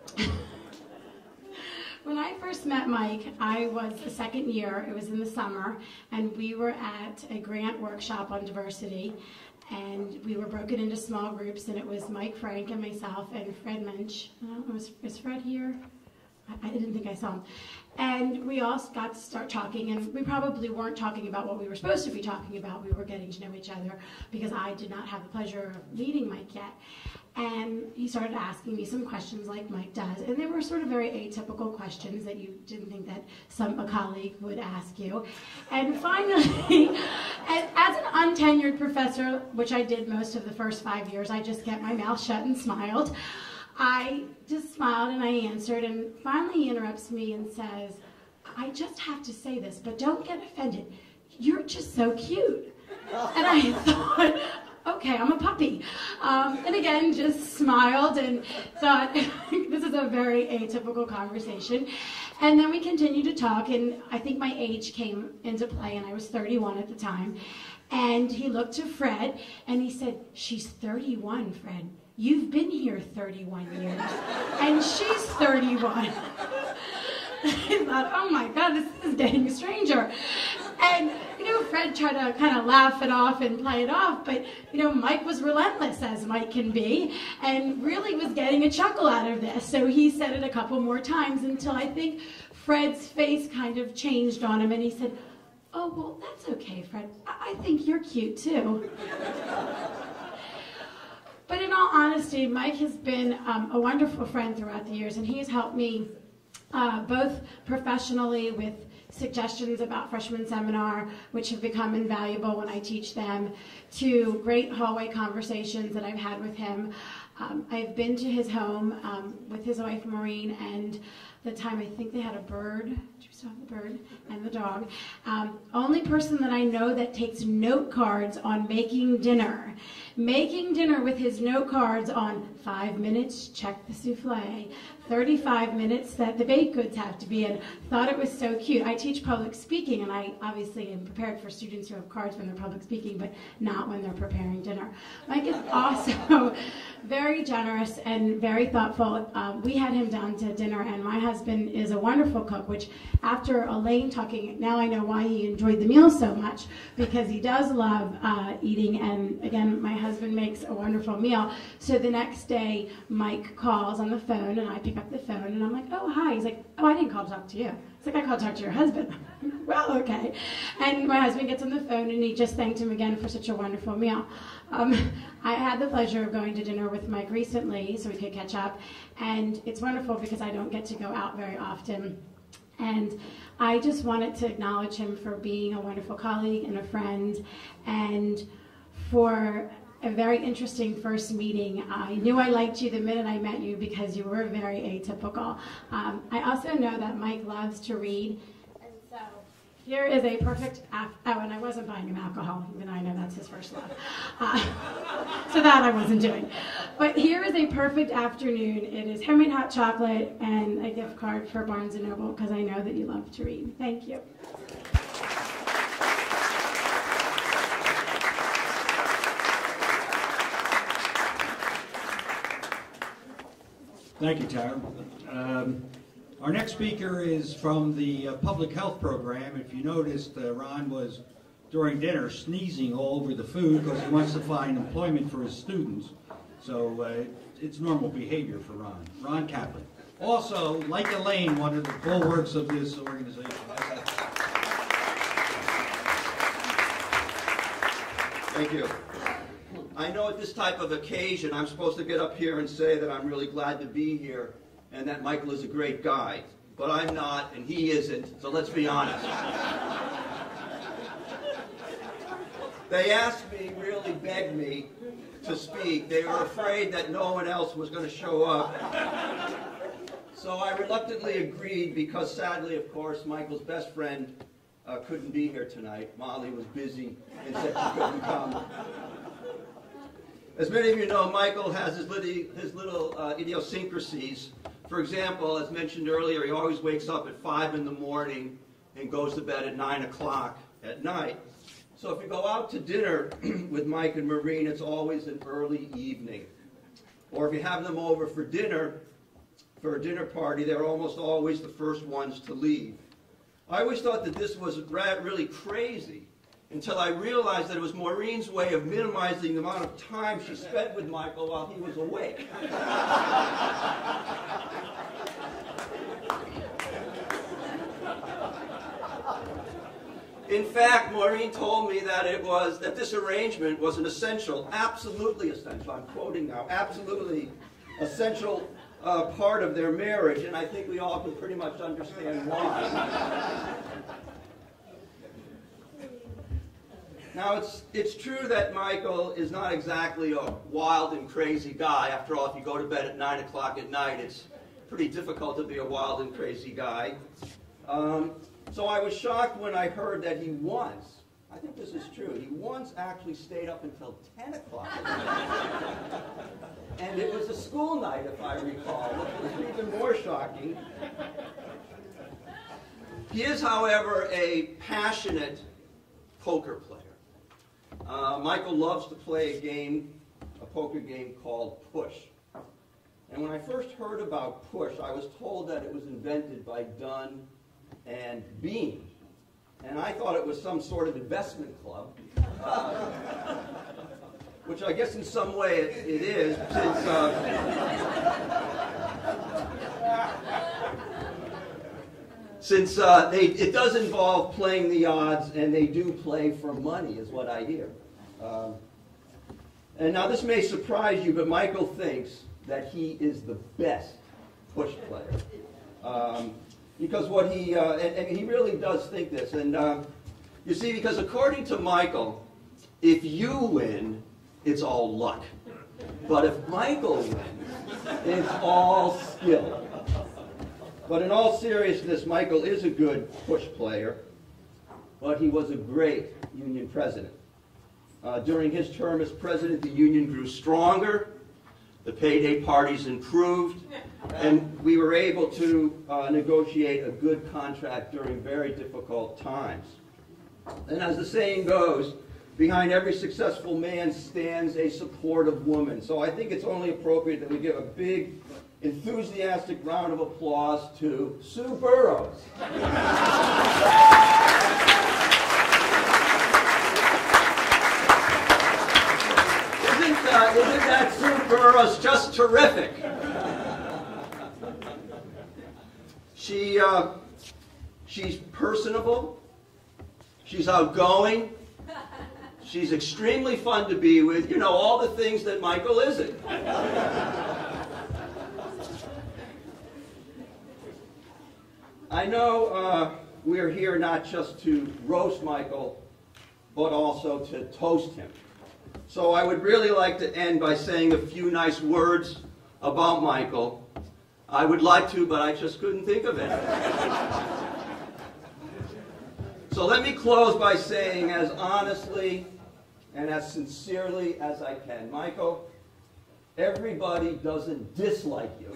Speaker 9: when I first met Mike, I was the second year, it was in the summer, and we were at a grant workshop on diversity, and we were broken into small groups, and it was Mike Frank and myself and Fred Mensch. I don't know, was, was Fred here? I, I didn't think I saw him. And we all got to start talking, and we probably weren't talking about what we were supposed to be talking about. We were getting to know each other because I did not have the pleasure of meeting Mike yet. And he started asking me some questions like Mike does, and they were sort of very atypical questions that you didn't think that some a colleague would ask you. And finally, as an untenured professor, which I did most of the first five years, I just kept my mouth shut and smiled. I just smiled and I answered, and finally he interrupts me and says, I just have to say this, but don't get offended. You're just so cute. And I thought, okay, I'm a puppy. Um, and again, just smiled and thought, this is a very atypical conversation. And then we continued to talk, and I think my age came into play, and I was thirty-one at the time. And he looked to Fred, and he said, she's thirty-one, Fred. You've been here thirty-one years, and she's thirty-one. I thought, oh my God, this is getting stranger. And, you know, Fred tried to kind of laugh it off and play it off, but, you know, Mike was relentless, as Mike can be, and really was getting a chuckle out of this. So he said it a couple more times until I think Fred's face kind of changed on him, and he said, oh, well, that's okay, Fred. I, I think you're cute, too. But in all honesty, Mike has been um, a wonderful friend throughout the years, and he's helped me uh, both professionally with suggestions about freshman seminar, which have become invaluable when I teach them, to great hallway conversations that I've had with him. Um, I've been to his home um, with his wife, Maureen, and the time I think they had a bird. Did you still have the bird? And the dog. Um, only person that I know that takes note cards on making dinner. Making dinner with his note cards on five minutes, check the souffle. thirty-five minutes that the baked goods have to be in. Thought it was so cute. I teach public speaking, and I obviously am prepared for students who have cards when they're public speaking, but not when they're preparing dinner. Mike is also very generous and very thoughtful. Um, we had him down to dinner, and my husband is a wonderful cook, which after Elaine talking, now I know why he enjoyed the meal so much, because he does love uh, eating, and again, my husband makes a wonderful meal. So the next day, Mike calls on the phone, and I pick up the phone, and I'm like, oh, hi. He's like, oh, I didn't call to talk to you. It's like, I called to talk to your husband. Well, okay. And my husband gets on the phone, and he just thanked him again for such a wonderful meal. Um, I had the pleasure of going to dinner with Mike recently so we could catch up, and it's wonderful because I don't get to go out very often. And I just wanted to acknowledge him for being a wonderful colleague and a friend, and for a very interesting first meeting. I knew I liked you the minute I met you because you were very atypical. Um, I also know that Mike loves to read, and so here is a perfect, af oh, and I wasn't buying him alcohol, even though I know that's his first love. Uh, so that I wasn't doing. But here is a perfect afternoon. It is homemade hot chocolate and a gift card for Barnes and Noble, because I know that you love to read. Thank you.
Speaker 1: Thank you, Tara. Um, our next speaker is from the uh, public health program. If you noticed, uh, Ron was, during dinner, sneezing all over the food because he wants to find employment for his students. So uh, it's normal behavior for Ron. Ron Kaplan. Also, like Elaine, one of the bulwarks of this organization.
Speaker 5: Thank you. I know at this type of occasion I'm supposed to get up here and say that I'm really glad to be here and that Michael is a great guy, but I'm not and he isn't, so let's be honest. They asked me, really begged me to speak. They were afraid that no one else was going to show up. So I reluctantly agreed because sadly, of course, Michael's best friend uh, couldn't be here tonight. Molly was busy and said she couldn't come. As many of you know, Michael has his little, his little uh, idiosyncrasies. For example, as mentioned earlier, he always wakes up at five in the morning and goes to bed at nine o'clock at night. So if you go out to dinner with Mike and Maureen, it's always an early evening. Or if you have them over for dinner, for a dinner party, they're almost always the first ones to leave. I always thought that this was really crazy until I realized that it was Maureen's way of minimizing the amount of time she spent with Michael while he was awake. In fact, Maureen told me that it was that this arrangement was an essential, absolutely essential, I'm quoting now, absolutely essential uh, part of their marriage, and I think we all can pretty much understand why. Now, it's, it's true that Michael is not exactly a wild and crazy guy. After all, if you go to bed at nine o'clock at night, it's pretty difficult to be a wild and crazy guy. Um, So I was shocked when I heard that he once, I think this is true, he once actually stayed up until ten o'clock at night. And it was a school night, if I recall, which was even more shocking. He is, however, a passionate poker player. Uh, Michael loves to play a game, a poker game called Push. And when I first heard about Push, I was told that it was invented by Dunn and Bean. And I thought it was some sort of investment club, uh, which I guess in some way it, it is, since uh, since uh, they, it does involve playing the odds, and they do play for money, is what I hear. Uh, and now this may surprise you, but Michael thinks that he is the best push player. Um, Because what he, uh, and, and he really does think this, and uh, you see, because according to Michael, if you win, it's all luck. But if Michael wins, it's all skill. But in all seriousness, Michael is a good push player, but he was a great union president. Uh, during his term as president, the union grew stronger, the payday parties improved, and we were able to uh, negotiate a good contract during very difficult times. And as the saying goes, behind every successful man stands a supportive woman. So I think it's only appropriate that we give a big, enthusiastic round of applause to Sue Burroughs. Isn't, uh, isn't that Sue Burroughs just terrific? She, uh, she's personable, she's outgoing, she's extremely fun to be with, you know, all the things that Michael isn't. I know uh, we're here not just to roast Michael, but also to toast him. So I would really like to end by saying a few nice words about Michael. I would like to, but I just couldn't think of it. So let me close by saying as honestly and as sincerely as I can, Michael, everybody doesn't dislike you.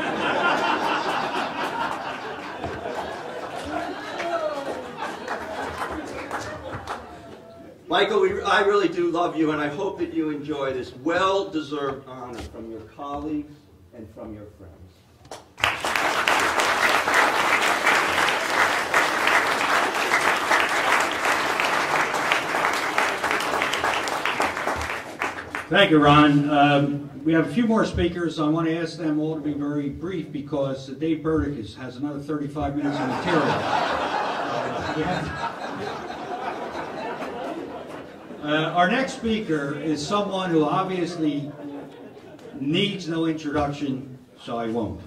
Speaker 5: Michael, we, I really do love you, and I hope that you enjoy this well-deserved honor from your colleagues and from your friends.
Speaker 1: Thank you, Ron. Um, we have a few more speakers. I want to ask them all to be very brief because Dave Burdick is, has another thirty-five minutes of material. Uh, yeah. uh, our next speaker is someone who obviously needs no introduction, so I won't.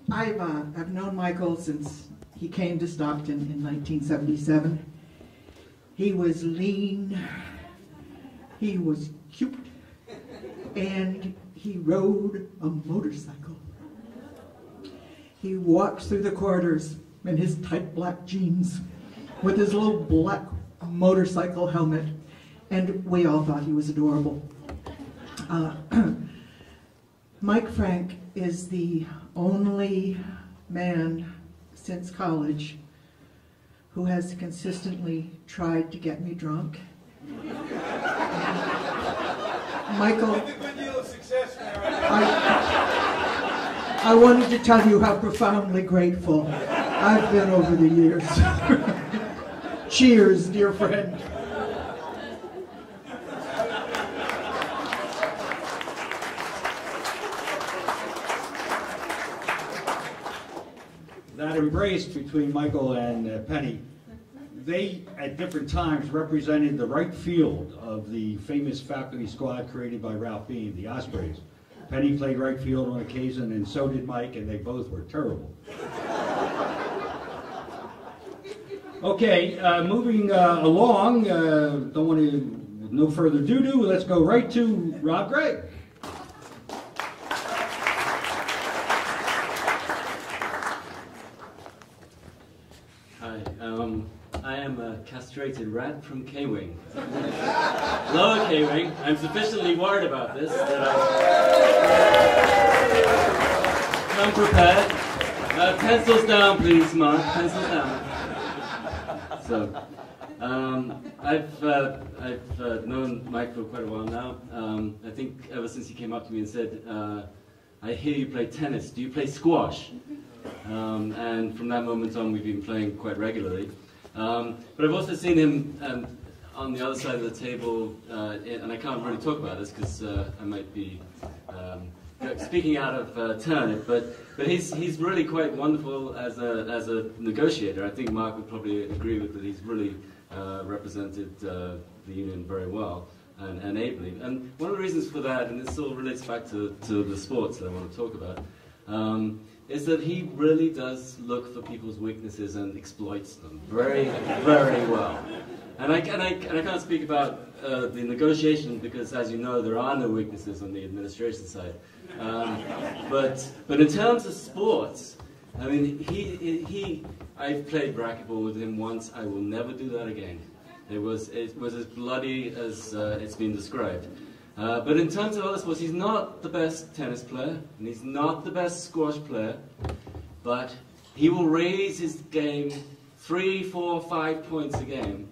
Speaker 10: I've, uh, I've known Michael since he came to Stockton in nineteen seventy-seven. He was lean, he was cute, and he rode a motorcycle. He walked through the corridors in his tight black jeans with his little black motorcycle helmet, and we all thought he was adorable. Uh, Mike Frank is the only man since college who has consistently tried to get me drunk. Michael, I, I wanted to tell you how profoundly grateful I've been over the years. Cheers, dear friend.
Speaker 1: That embrace between Michael and uh, Penny, they at different times represented the right field of the famous faculty squad created by Ralph Bean, the Ospreys. Penny played right field on occasion, and so did Mike, and they both were terrible. Okay, uh, moving uh, along, uh, don't want to, no further doo-doo, let's go right to Rob Gray.
Speaker 11: Hi, um, I am a castrated rat from K-Wing. Lower K-Wing. I'm sufficiently worried about this that I come prepared. Uh, pencils down, please, Mark. Pencils down. So, um, I've uh, I've uh, known Mike for quite a while now. Um, I think ever since he came up to me and said, uh, "I hear you play tennis. Do you play squash?" Um, and from that moment on, we've been playing quite regularly. Um, but I've also seen him um, on the other side of the table, uh, and I can't really talk about this because uh, I might be um, speaking out of uh, turn. But but he's he's really quite wonderful as a as a negotiator. I think Mark would probably agree with that. He's really uh, represented uh, the union very well and, and ably. And one of the reasons for that, and this all relates back to to the sports that I want to talk about. Um, is that he really does look for people's weaknesses and exploits them very, very well. And I, and I, and I can't speak about uh, the negotiation because, as you know, there are no weaknesses on the administration side. Um, but, but in terms of sports, I mean, he, he, I've played racquetball with him once. I will never do that again. It was, it was as bloody as uh, it's been described. Uh, but in terms of other sports, he's not the best tennis player, and he's not the best squash player, but he will raise his game three, four, five points a game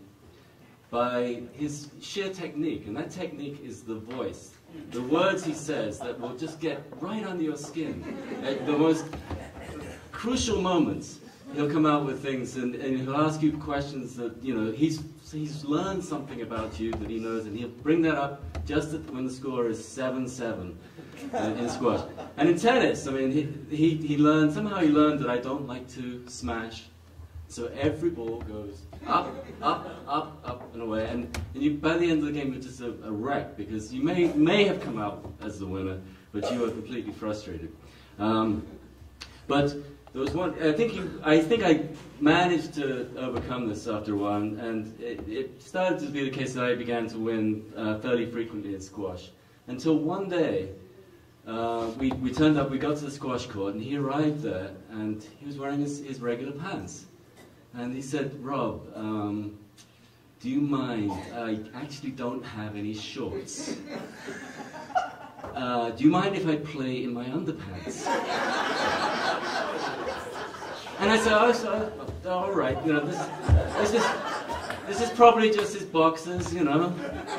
Speaker 11: by his sheer technique, and that technique is the voice. The words he says that will just get right under your skin. At the most crucial moments, he'll come out with things, and, and he'll ask you questions that, you know, he's, he's learned something about you that he knows, and he'll bring that up just at, when the score is seven seven in, in squash. And in tennis, I mean, he, he, he learned, somehow he learned that I don't like to smash. So every ball goes up, up, up, up, and away. And, and you, by the end of the game, you're just a, a wreck, because you may, may have come out as the winner, but you are completely frustrated. Um, but there was one, I think, you, I think I managed to overcome this after a while, and it, it started to be the case that I began to win uh, fairly frequently in squash. Until one day, uh, we, we turned up, we got to the squash court, and he arrived there, and he was wearing his, his regular pants. And he said, "Rob, um, do you mind? I actually don't have any shorts. Uh, do you mind if I play in my underpants?" And I said, "Oh, so, oh all right. You know, this, this is this is probably just his boxers, you know."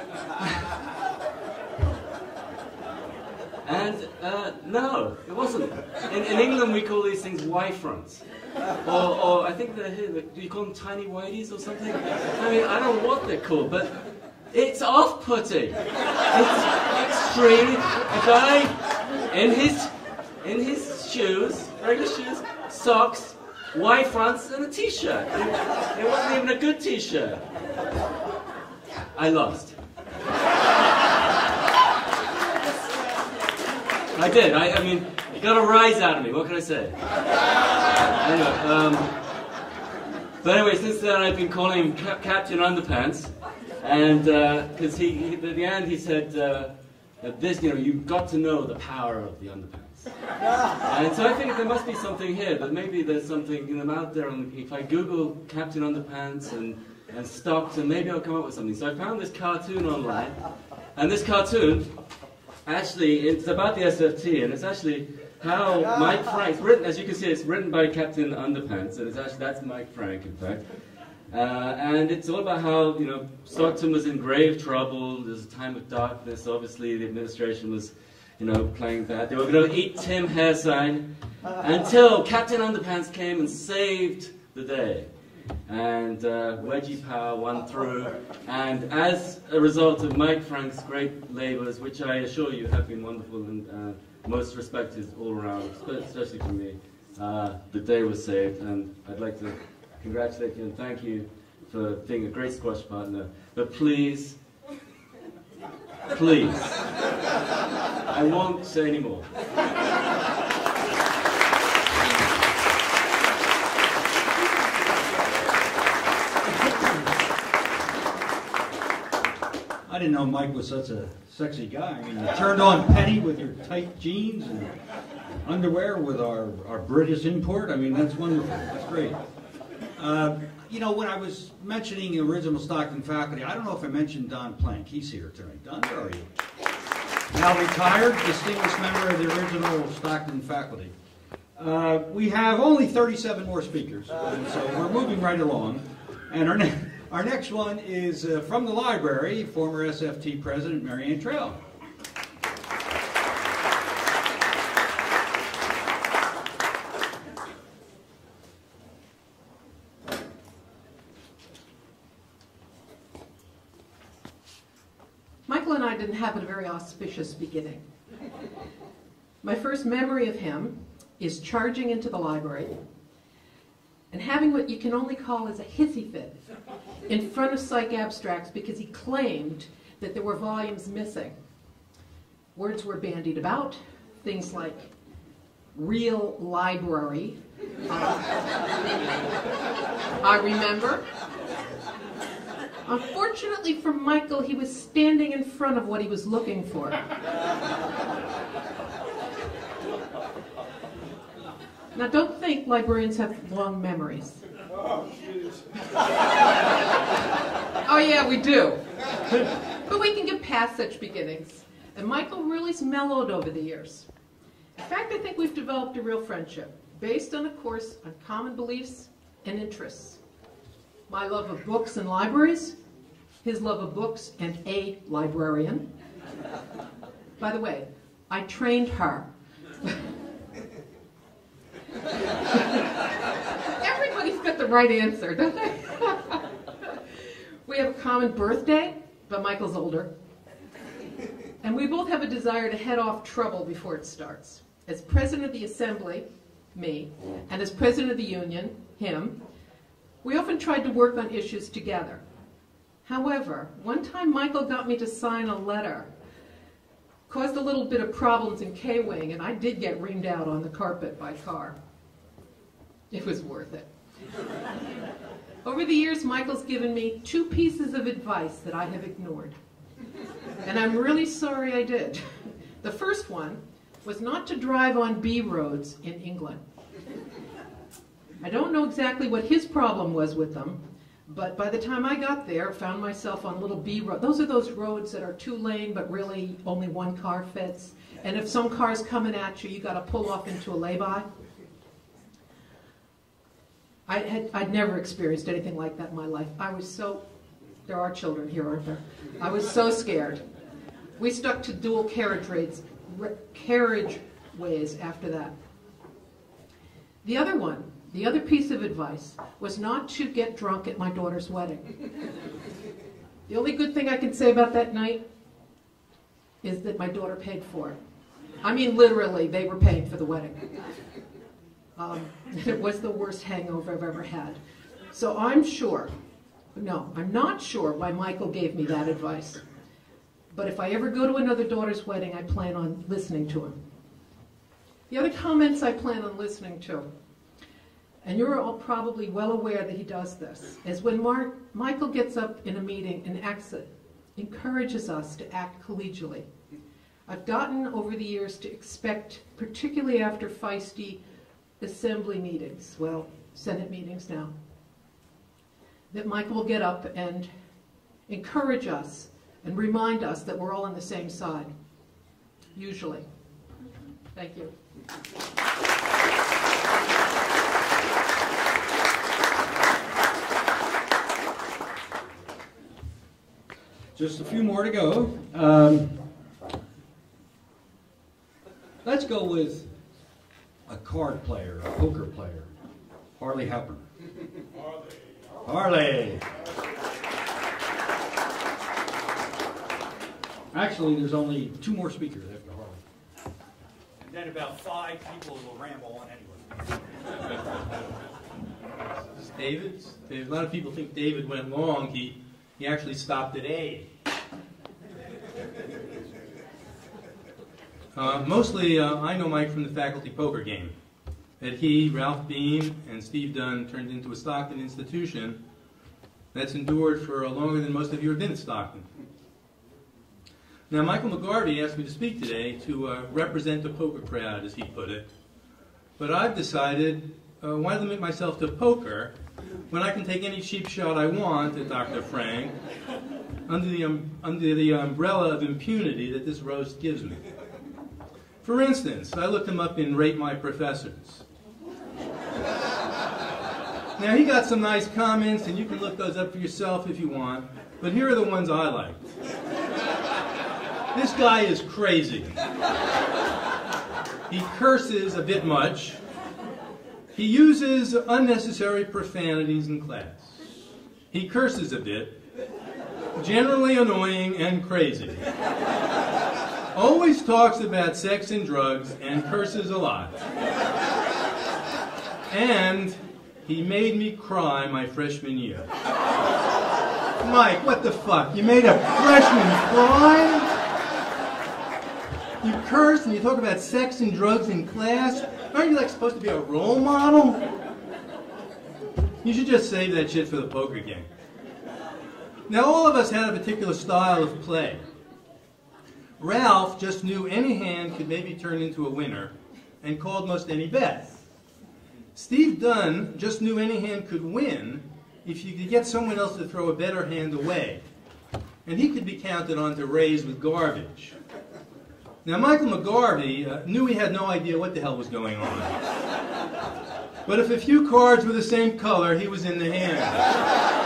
Speaker 11: And uh, no, it wasn't. In, in England, we call these things Y-fronts. Or, or I think they're here, do you call them tiny whiteys or something? I mean, I don't know what they're called, but it's off-putting. It's extremely, a guy in his, in his shoes, regular shoes, socks, Y-fronts, and a t-shirt. It, it wasn't even a good t-shirt. I lost. I did. I, I mean, You got a rise out of me. What can I say? Anyway, um, but anyway, since then I've been calling him Cap Captain Underpants, and because uh, he, he, at the end he said uh, that this, you know, you've got to know the power of the underpants. And so I think there must be something here, that maybe there's something, you know, out there. And if I Google Captain Underpants and, and Stockton, maybe I'll come up with something. So I found this cartoon online, and this cartoon, actually, it's about the S F T, and it's actually how Mike Frank, it's written, as you can see, it's written by Captain Underpants, and it's actually, that's Mike Frank, in fact. Uh, and it's all about how, you know, Stockton was in grave trouble. There's a time of darkness. Obviously, the administration was, you know, playing that. They were going to eat Tim Hairsine until Captain Underpants came and saved the day. And uh, Wedgie Power won through. And as a result of Mike Frank's great labors, which I assure you have been wonderful and uh, most respected all around, especially for me, uh, the day was saved. And I'd like to congratulate you and thank you for being a great squash partner. But please, please, I won't say any more.
Speaker 1: I didn't know Mike was such a sexy guy. I mean, you turned on Penny with your tight jeans and underwear with our, our British import. I mean, that's wonderful. That's great. Uh, you know, when I was mentioning the original Stockton faculty, I don't know if I mentioned Don Plank. He's here tonight. Don, where are you? Now retired, distinguished member of the original Stockton faculty. Uh, we have only thirty-seven more speakers, and so we're moving right along. And our, ne our next one is uh, from the library, former S F T president Mary Ann Trail.
Speaker 12: Michael and I didn't have a very auspicious beginning. My first memory of him is charging into the library and having what you can only call as a hissy fit in front of Psych Abstracts because he claimed that there were volumes missing. Words were bandied about, things like real library. Uh, I remember. Unfortunately for Michael, he was standing in front of what he was looking for. Now, don't think librarians have long memories. Oh, yeah, we do. But we can get past such beginnings. And Michael really's mellowed over the years. In fact, I think we've developed a real friendship based on, of course, on common beliefs and interests. My love of books and libraries, his love of books and a librarian. By the way, I trained her. Everybody's got the right answer, don't they? We have a common birthday, but Michael's older. And we both have a desire to head off trouble before it starts. As president of the assembly, me, and as president of the union, him, we often tried to work on issues together. However, one time Michael got me to sign a letter, caused a little bit of problems in K-Wing, and I did get reamed out on the carpet by car. It was worth it. Over the years, Michael's given me two pieces of advice that I have ignored. And I'm really sorry I did. The first one was not to drive on B roads in England. I don't know exactly what his problem was with them, but by the time I got there, found myself on little B roads. Those are those roads that are two lane, but really only one car fits. And if some car's coming at you, you got to pull off into a lay-by. I had, I'd never experienced anything like that in my life. I was so, there are children here, aren't there? I was so scared. We stuck to dual carriage rates, carriageways after that. The other one, the other piece of advice was not to get drunk at my daughter's wedding. The only good thing I can say about that night is that my daughter paid for it. I mean, literally, they were paying for the wedding. Um, it was the worst hangover I've ever had. So I'm sure, no, I'm not sure why Michael gave me that advice. But if I ever go to another daughter's wedding, I plan on listening to him. The other comments I plan on listening to, and you're all probably well aware that he does this, is when Mark, Michael gets up in a meeting and acts, encourages us to act collegially. I've gotten over the years to expect, particularly after feisty assembly meetings, well, Senate meetings now, that Michael will get up and encourage us and remind us that we're all on the same side, usually. Thank you.
Speaker 1: Just a few more to go. Um, let's go with a card player, a poker player, Harley Hepburn. Harley. Harley. Actually, there's only two more speakers after Harley. And then about five people will ramble on anyway.
Speaker 13: This is David's. A lot of people think David went long. He, he actually stopped at A. Uh, mostly, uh, I know Mike from the faculty poker game that he, Ralph Beam, and Steve Dunn turned into a Stockton institution that's endured for longer than most of you have been at Stockton. Now, Michael McGarvey asked me to speak today to uh, represent the poker crowd, as he put it. But I've decided, uh, why limit myself to poker when I can take any cheap shot I want at Doctor Frank under the, um, under the umbrella of impunity that this roast gives me. For instance, I looked him up in Rate My Professors. Now, he got some nice comments, and you can look those up for yourself if you want, but here are the ones I liked. This guy is crazy. He curses a bit much. He uses unnecessary profanities in class. He curses a bit. Generally annoying and crazy. Always talks about sex and drugs and curses a lot. And he made me cry my freshman year. Mike, what the fuck? You made a freshman cry? You curse and you talk about sex and drugs in class? Aren't you like supposed to be a role model? You should just save that shit for the poker game. Now, all of us had a particular style of play. Ralph just knew any hand could maybe turn into a winner and called most any bet. Steve Dunn just knew any hand could win if you could get someone else to throw a better hand away. And he could be counted on to raise with garbage. Now, Michael McGarvey uh, knew he had no idea what the hell was going on. But if a few cards were the same color, he was in the hand.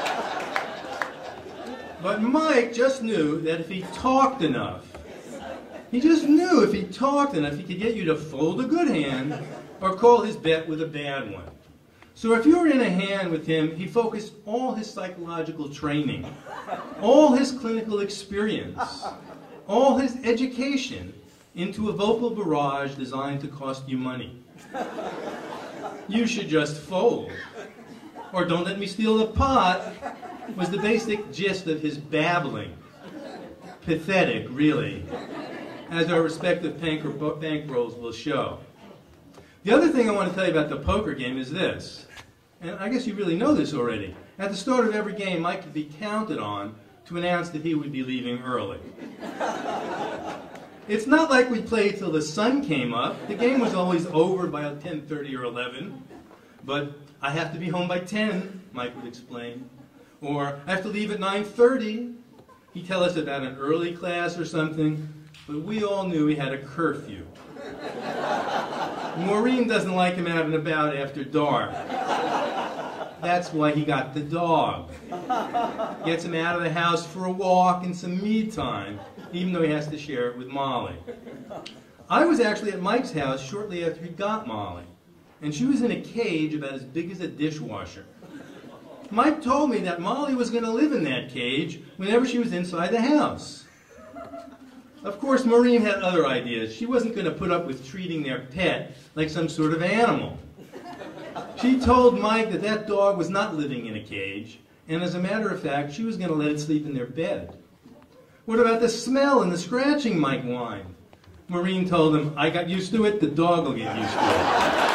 Speaker 13: But Mike just knew that if he talked enough, he just knew if he talked enough, he could get you to fold a good hand or call his bet with a bad one. So if you were in a hand with him, he focused all his psychological training, all his clinical experience, all his education into a vocal barrage designed to cost you money. You should just fold. Or don't let me steal the pot was the basic gist of his babbling. Pathetic, really, as our respective bankrolls will show. The other thing I want to tell you about the poker game is this, and I guess you really know this already. At the start of every game, Mike could be counted on to announce that he would be leaving early. It's not like we played till the sun came up. The game was always over by ten thirty or eleven. But I have to be home by ten, Mike would explain. Or I have to leave at nine thirty. He'd tell us about an early class or something, but we all knew he had a curfew. Maureen doesn't like him out and about after dark. That's why he got the dog. Gets him out of the house for a walk and some me time, even though he has to share it with Molly. I was actually at Mike's house shortly after he got Molly, and she was in a cage about as big as a dishwasher. Mike told me that Molly was going to live in that cage whenever she was inside the house. Of course, Maureen had other ideas. She wasn't going to put up with treating their pet like some sort of animal. She told Mike that that dog was not living in a cage, and as a matter of fact, she was going to let it sleep in their bed. What about the smell and the scratching, Mike whined? Maureen told him, I got used to it, the dog will get used to it.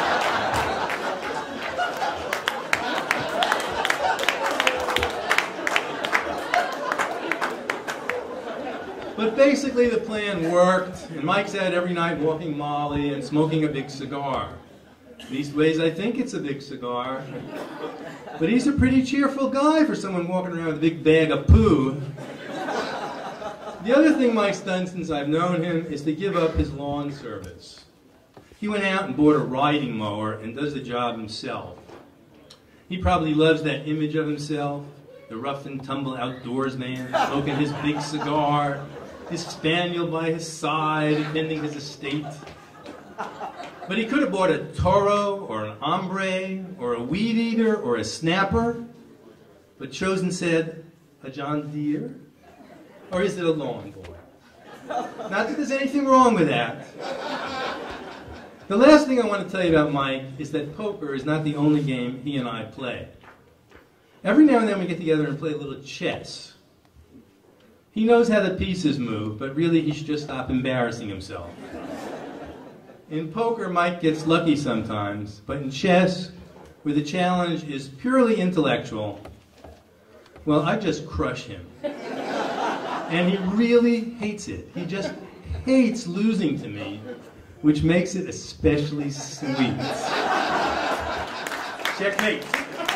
Speaker 13: But basically the plan worked, and Mike's out every night walking Molly and smoking a big cigar. These ways I think it's a big cigar. But he's a pretty cheerful guy for someone walking around with a big bag of poo. The other thing Mike's done since I've known him is to give up his lawn service. He went out and bought a riding mower and does the job himself. He probably loves that image of himself, the rough and tumble outdoors man, smoking his big cigar, his spaniel by his side, attending his estate. But he could have bought a Toro, or an Hombre, or a Weed Eater, or a Snapper, but chose and said, a John Deere? Or is it a lawn boy? Not that there's anything wrong with that. The last thing I want to tell you about Mike is that poker is not the only game he and I play. Every now and then we get together and play a little chess. He knows how the pieces move, but really he should just stop embarrassing himself. In poker, Mike gets lucky sometimes, but in chess, where the challenge is purely intellectual, well, I just crush him. And he really hates it. He just hates losing to me, which makes it especially sweet. Checkmate.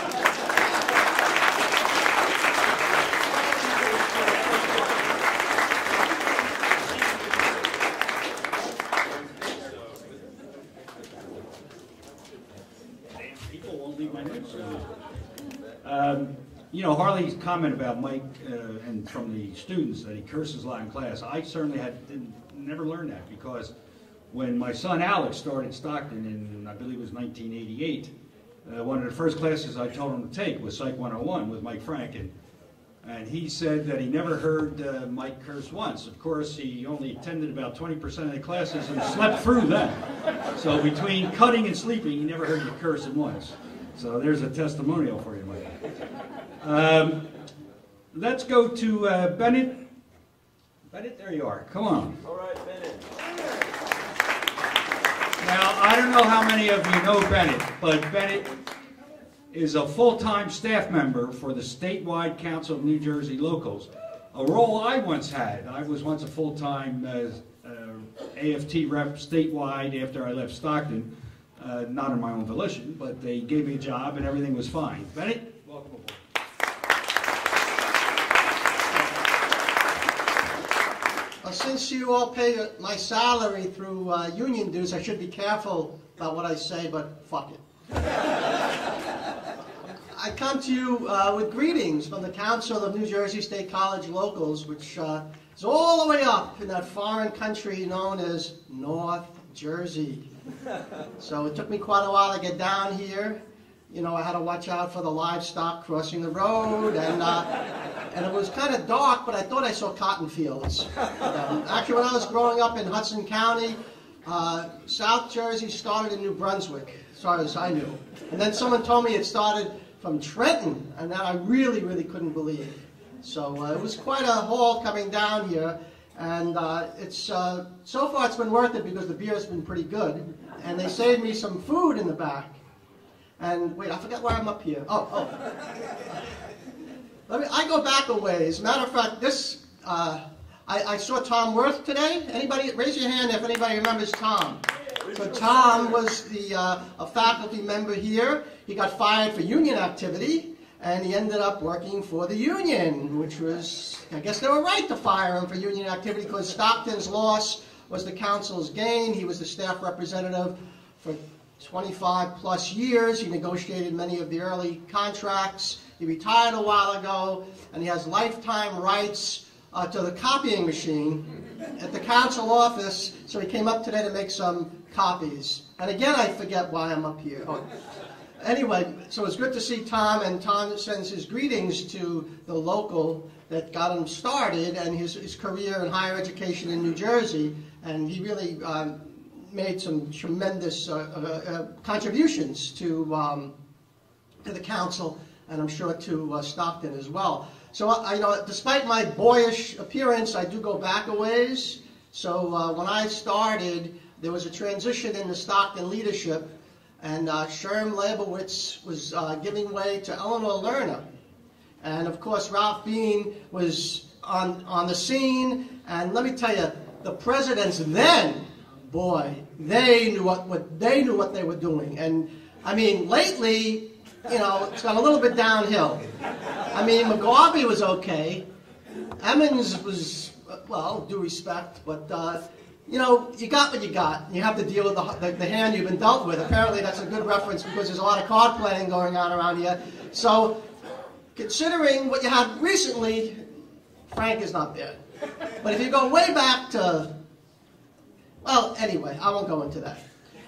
Speaker 1: Um, you know, Harley's comment about Mike uh, and from the students that he curses a lot in class, I certainly had didn't, never learned that, because when my son Alex started Stockton in, I believe it was nineteen eighty-eight, uh, one of the first classes I told him to take was Psych one oh one with Mike Franken. And he said that he never heard uh, Mike curse once. Of course, he only attended about twenty percent of the classes and slept through them. So between cutting and sleeping, he never heard you cursing once. So there's a testimonial for you, Mike. Um, let's go to uh, Bennett. Bennett, there you are. Come on.
Speaker 5: All right, Bennett.
Speaker 1: Now, I don't know how many of you know Bennett, but Bennett is a full-time staff member for the Statewide Council of New Jersey Locals, a role I once had. I was once a full-time uh, uh, A F T rep statewide after I left Stockton. Uh, not on my own volition, but they gave me a job and everything was fine. Bennett, welcome aboard.
Speaker 14: Well, since you all pay my salary through uh, union dues, I should be careful about what I say, but fuck it. I come to you uh, with greetings from the Council of New Jersey State College Locals, which uh, is all the way up in that foreign country known as North Jersey. So it took me quite a while to get down here. You know, I had to watch out for the livestock crossing the road, and uh, and it was kind of dark, but I thought I saw cotton fields. Um, actually, when I was growing up in Hudson County, uh, South Jersey started in New Brunswick, as far as I knew. And then someone told me it started from Trenton, and that I really, really couldn't believe. So uh, it was quite a haul coming down here. And uh, it's uh, so far it's been worth it because the beer's been pretty good, and they saved me some food in the back. And wait, I forgot why I'm up here. Oh, oh. Let me. I go back a ways. Matter of fact, this uh, I, I saw Tom Worth today. Anybody? Raise your hand if anybody remembers Tom. So Tom was the uh, a faculty member here. He got fired for union activity. And he ended up working for the union, which was, I guess they were right to fire him for union activity because Stockton's loss was the council's gain. He was the staff representative for twenty-five plus years. He negotiated many of the early contracts. He retired a while ago, and he has lifetime rights uh, to the copying machine at the council office. So he came up today to make some copies. And again, I forget why I'm up here. Oh. Anyway, so it's good to see Tom, and Tom sends his greetings to the local that got him started and his, his career in higher education in New Jersey, and he really um, made some tremendous uh, uh, uh, contributions to, um, to the council, and I'm sure to uh, Stockton as well. So, I, you know, despite my boyish appearance, I do go back a ways, So uh, when I started, there was a transition in the Stockton leadership, and uh, Sherm Leibowitz was uh, giving way to Eleanor Lerner. And of course, Ralph Bean was on, on the scene, and let me tell you, the presidents then, boy, they knew what, what they knew what they were doing. And I mean, lately, you know, it's gone a little bit downhill. I mean, McGarvey was okay. Emmons was, well, due respect, but, uh, you know, you got what you got. You have to deal with the, the, the hand you've been dealt with. Apparently that's a good reference because there's a lot of card playing going on around here. So, considering what you had recently, Frank is not bad. But if you go way back to, well, anyway, I won't go into that.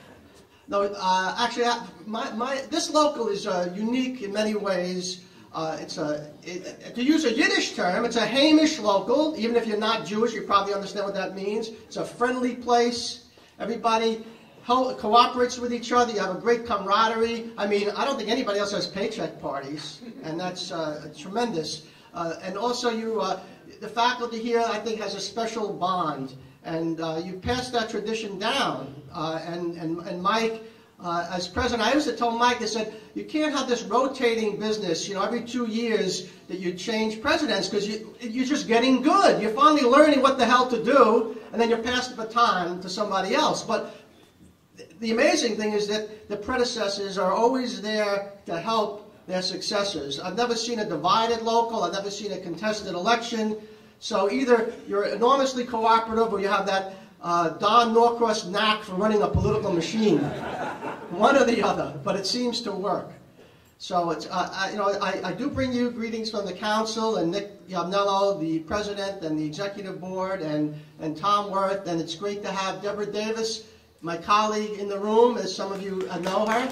Speaker 14: No, uh, actually, my, my, this local is uh, unique in many ways. Uh, it's a, it, to use a Yiddish term, it's a Hamish local. Even if you're not Jewish, you probably understand what that means. It's a friendly place. Everybody help, cooperates with each other. You have a great camaraderie. I mean, I don't think anybody else has paycheck parties, and that's uh, tremendous. Uh, and also, you, uh, the faculty here, I think, has a special bond. And uh, you passed that tradition down. Uh, and, and, and Mike, uh, as president, I used to tell Mike, I said, you can't have this rotating business, you know, every two years that you change presidents, because you, you're just getting good. You're finally learning what the hell to do, and then you pass the baton to somebody else. But the amazing thing is that the predecessors are always there to help their successors. I've never seen a divided local. I've never seen a contested election. So either you're enormously cooperative or you have that uh, Don Norcross knack for running a political machine. One or the other, but it seems to work. So it's, uh, I, you know, I, I do bring you greetings from the council and Nick Yamnello, the president and the executive board, and, and Tom Worth, and it's great to have Deborah Davis, my colleague, in the room, as some of you know her.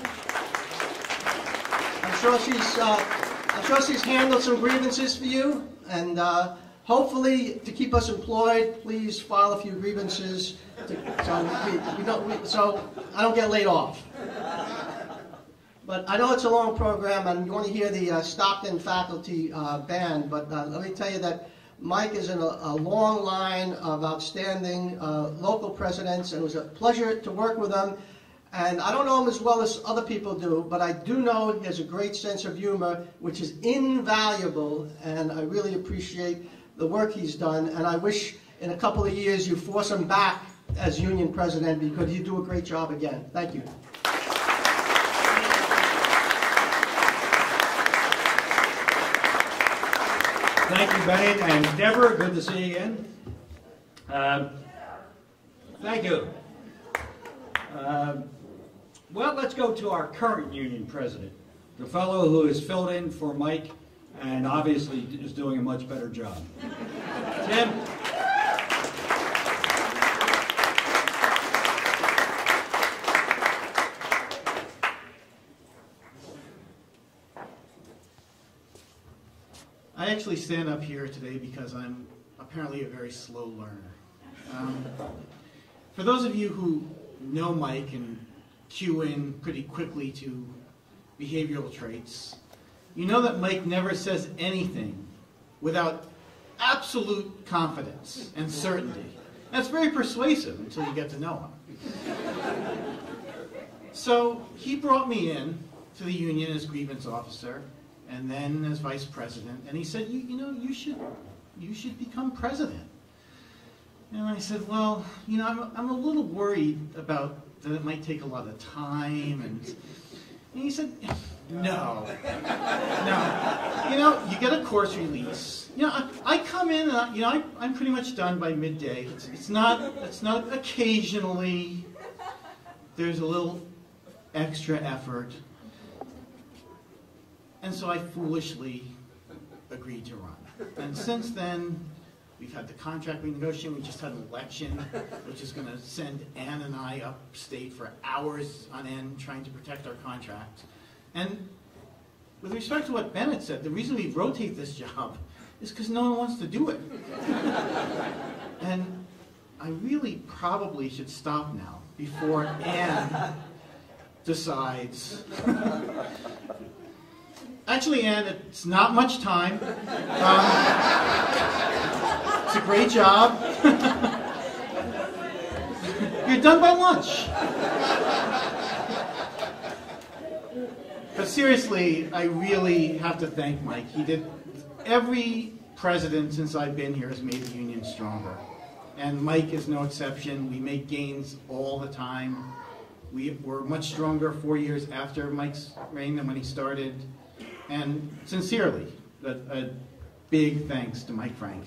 Speaker 14: I'm sure she's, uh, I'm sure she's handled some grievances for you, and uh, hopefully, to keep us employed, please file a few grievances to, so, we, we don't, we, so I don't get laid off. But I know it's a long program, and you want to hear the uh, Stockton faculty uh, band, but uh, let me tell you that Mike is in a, a long line of outstanding uh, local presidents, and it was a pleasure to work with him. And I don't know him as well as other people do, but I do know he has a great sense of humor, which is invaluable, and I really appreciate the work he's done. And I wish in a couple of years you force him back as union president, because you do a great job again. Thank you.
Speaker 1: Thank you, Bennett. And Deborah, good to see you again. Um, thank you. Um, well, let's go to our current union president, the fellow who has filled in for Mike and obviously is doing a much better job. Tim?
Speaker 15: I actually stand up here today because I'm apparently a very slow learner. Um, for those of you who know Mike and cue in pretty quickly to behavioral traits, you know that Mike never says anything without absolute confidence and certainty. That's very persuasive until you get to know him. So he brought me in to the union as grievance officer, and then as vice president, and he said, you, you know, you should, you should become president. And I said, well, you know, I'm, I'm a little worried about that it might take a lot of time, and, and he said, no, no, you know, you get a course release. You know, I, I come in, and I, you know, I, I'm pretty much done by midday. It's, it's not, it's not occasionally. There's a little extra effort. And so I foolishly agreed to run. And since then, we've had the contract renegotiation. We just had an election, which is going to send Ann and I upstate for hours on end trying to protect our contract. And with respect to what Bennett said, the reason we rotate this job is because no one wants to do it. And I really probably should stop now before Ann decides. Actually, Ann, it's not much time. Um, it's a great job. be done by lunch. But seriously, I really have to thank Mike. He did, every president since I've been here has made the union stronger. And Mike is no exception. We make gains all the time. We were much stronger four years after Mike's reign than when he started. And sincerely, a, a big thanks to Mike Frank.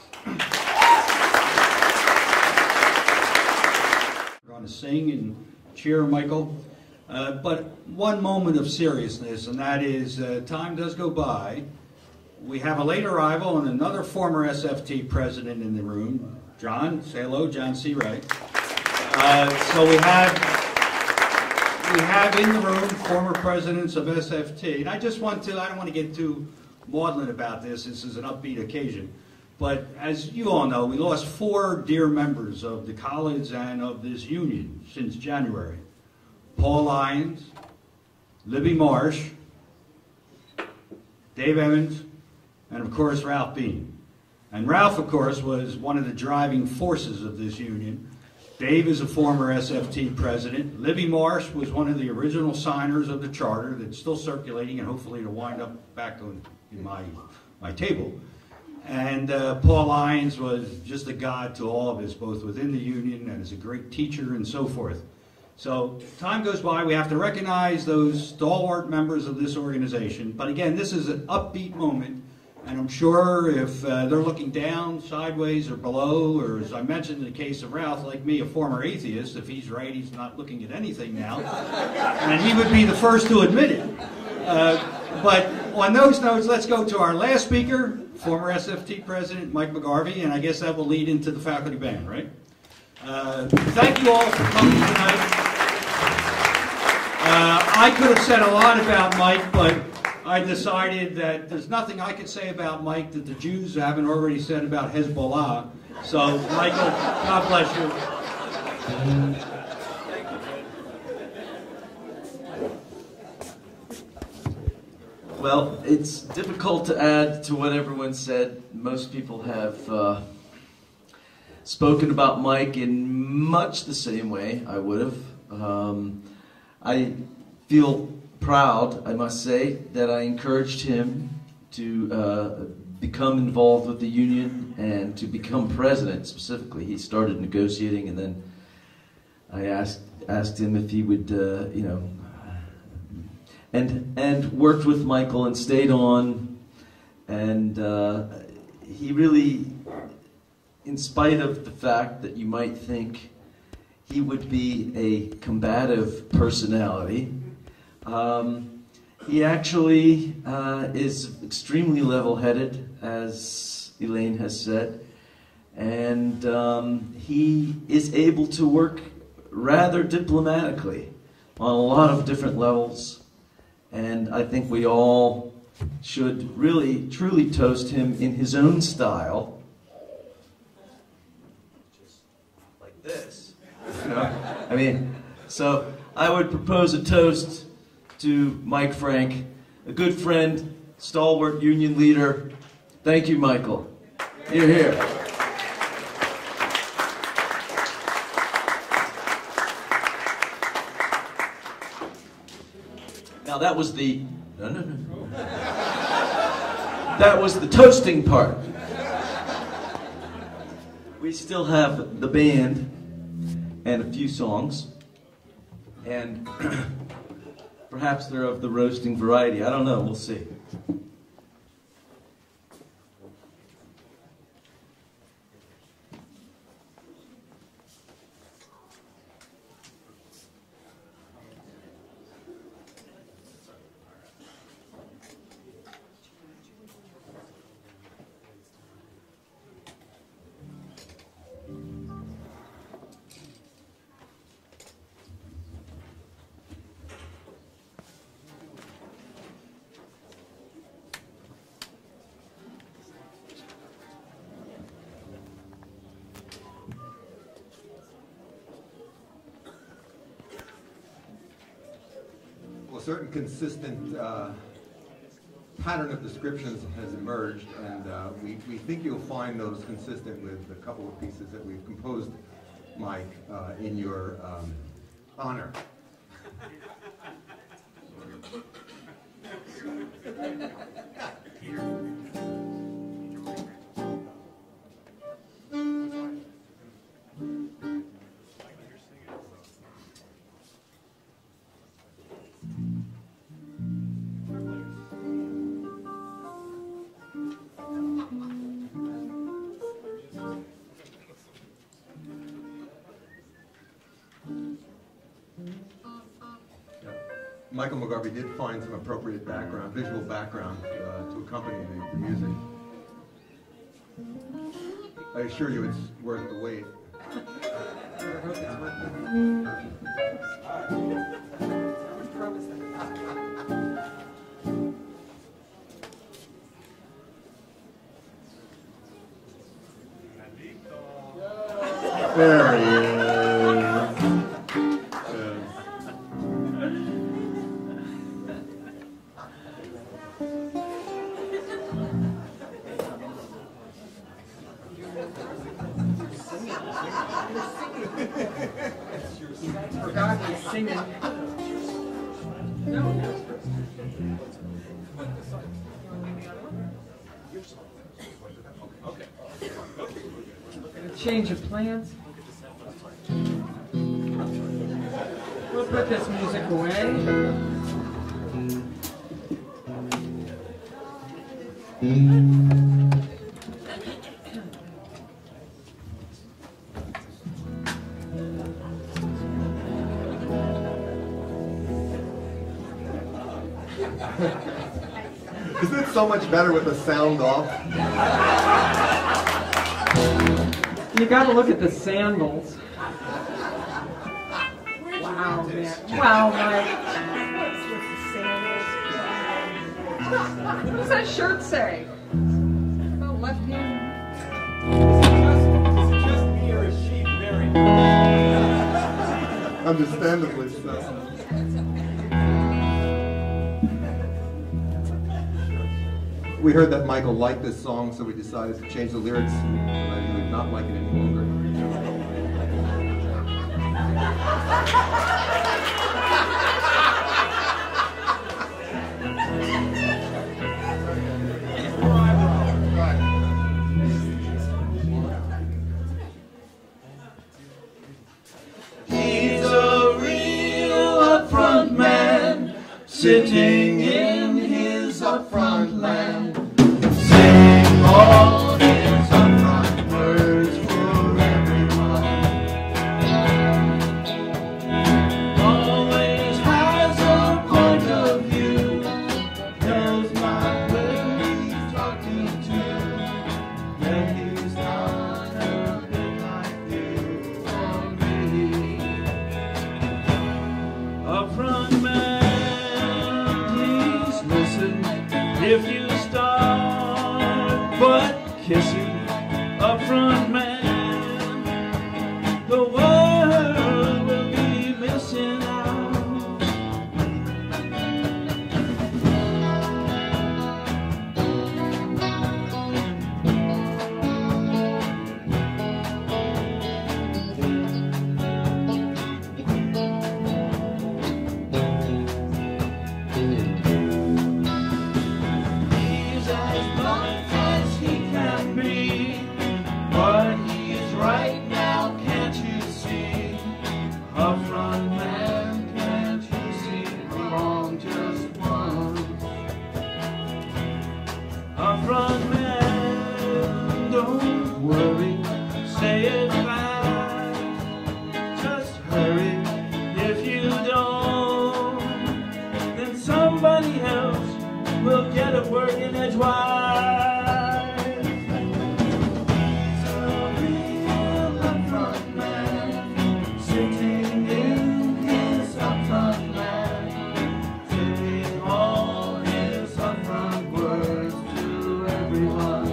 Speaker 1: We're going to sing and cheer Michael. Uh, but one moment of seriousness, and that is uh, time does go by. We have a late arrival and another former S F T president in the room. John, say hello, John C. Wright. Uh, so we have, we have in the room former presidents of S F T. And I just want to, I don't want to get too maudlin about this. This is an upbeat occasion. But as you all know, we lost four dear members of the college and of this union since January. Paul Lyons, Libby Marsh, Dave Emmons, and of course Ralph Bean. And Ralph, of course, was one of the driving forces of this union. Dave is a former S F T president. Libby Marsh was one of the original signers of the charter that's still circulating and hopefully to wind up back on in my, my table. And uh, Paul Lyons was just a god to all of us, both within the union and as a great teacher and so forth. So time goes by, we have to recognize those stalwart members of this organization. But again, this is an upbeat moment, and I'm sure if uh, they're looking down, sideways, or below, or as I mentioned in the case of Ralph, like me, a former atheist, if he's right, he's not looking at anything now, and he would be the first to admit it. Uh, but on those notes, let's go to our last speaker, former S F T president Mike McGarvey, and I guess that will lead into the faculty band, right? Uh, thank you all for coming tonight. Uh, I could have said a lot about Mike, but I decided that there's nothing I could say about Mike that the Jews haven't already said about Hezbollah. So, Michael, God bless you.
Speaker 16: Well, it's difficult to add to what everyone said. Most people have uh, spoken about Mike in much the same way I would have. Um, I feel proud, I must say, that I encouraged him to uh, become involved with the union and to become president specifically. He started negotiating, and then I asked asked him if he would, uh, you know, and and worked with Michael and stayed on, and uh, he really, in spite of the fact that you might think he would be a combative personality, um, he actually uh, is extremely level-headed, as Elaine has said, and um, he is able to work rather diplomatically on a lot of different levels, and I think we all should really, truly toast him in his own style. Just like this. You know? I mean, so I would propose a toast to Mike Frank, a good friend, stalwart union leader. Thank you, Michael. You're here. Now that was the, no, no, no. That was the toasting part. We still have the band and a few songs, and perhaps they're of the roasting variety. I don't know, we'll see.
Speaker 17: A certain consistent uh, pattern of descriptions has emerged, and uh, we, we think you'll find those consistent with a couple of pieces that we've composed Mike, uh, in your um, honor. Michael McGarvey did find some appropriate background, visual background, uh, to accompany the, the music. I assure you it's worth the wait. There he is.
Speaker 12: Forgot he's singing. No, no. A change of plans. We'll put this music away.
Speaker 17: Isn't it so much better with the sound off?
Speaker 12: You gotta look at the sandals. Wow, man. Wow, Mike. What's with the sandals? What does that shirt say? Oh, left hand.
Speaker 17: Is it just me or is she very... Understandably so. We heard that Michael liked this song, so we decided to change the lyrics, and he would not like it any longer.
Speaker 16: He's a real upfront man, sitting in his upfront land, saying all his upfront words for everyone. Always has a point of view, knows not where he's talking to, yet he's not a bit like you or me. Upfront man, please listen. If you start but kissing upfront man, the world will be missing out. He's as blunt as he can be, but he's right now, can't you see? Upfront man, can't you see? Wrong just once. Upfront man, don't worry, say it fast. Just hurry, if you don't, then somebody else will get a word in edgewise. He's a real upfront man, sitting in his upfront land, saying all his upfront words to everyone.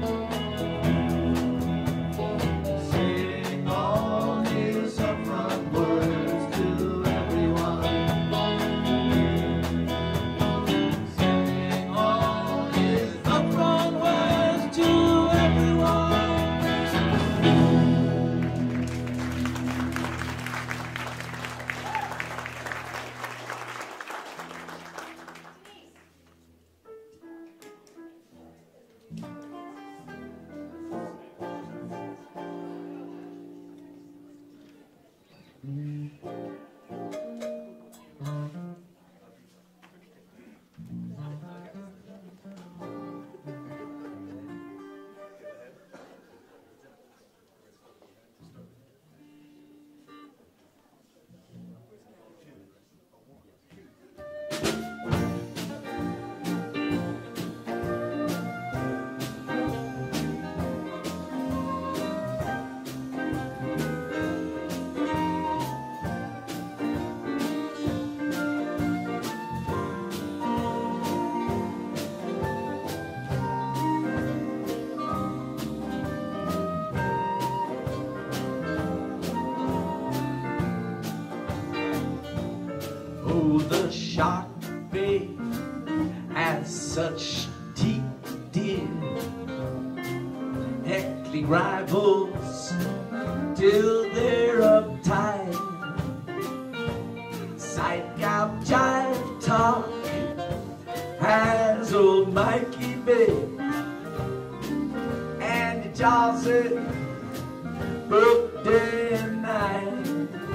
Speaker 16: Saying all his upfront words to everyone. Saying all his upfront Bay has such deep, dear, heckling rivals till they're uptight. Psych out jive talk has old Mikey Bay, and he jaws it both day and night,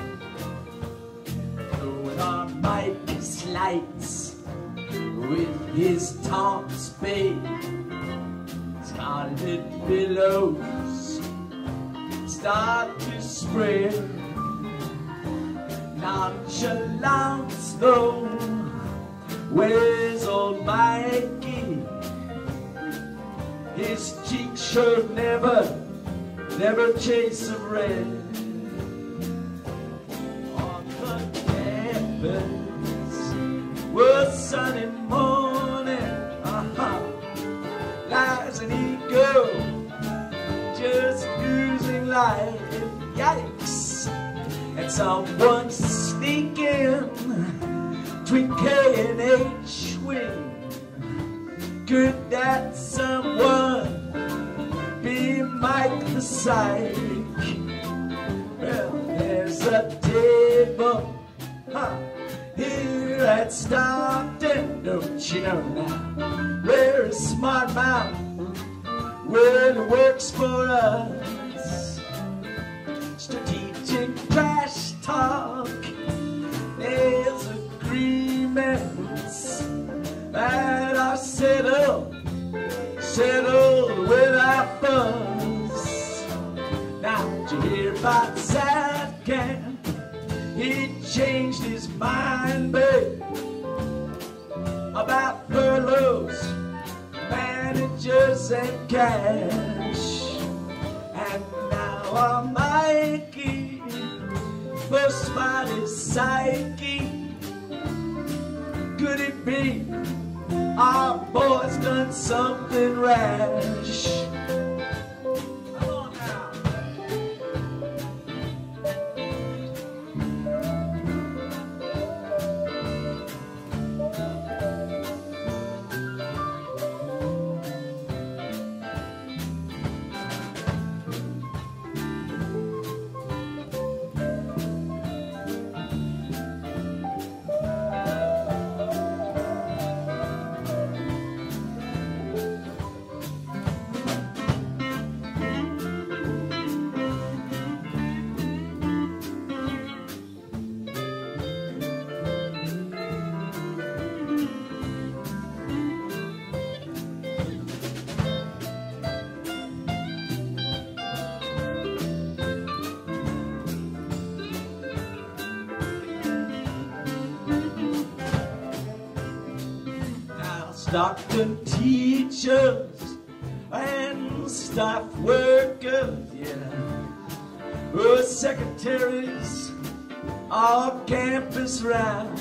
Speaker 16: throwing on Mike's lights with his taunts babe. Scarlet billows start to spread, nonchalance though, where's old Mikey? His cheek shirt never, never chase of red. On the campus was Sunday morning, uh-huh, lies an ego just oozing life. Yikes! And someone sneaking between K and H wing. Could that someone be Mike the Psych? Well, there's a table, huh, here at Stockton, don't you know now? Where a smart mouth, well, it works for us. Strategic trash talk, there's agreements that are settled, settled without fuss. Now, did you hear about Sadcamp? He changed his mind, babe, about furloughs, managers, and cash. And now our Mikey must find his psyche. Could it be our boy's done something rash? Come on now. Stockton teachers and staff workers, yeah, were secretaries of campus round.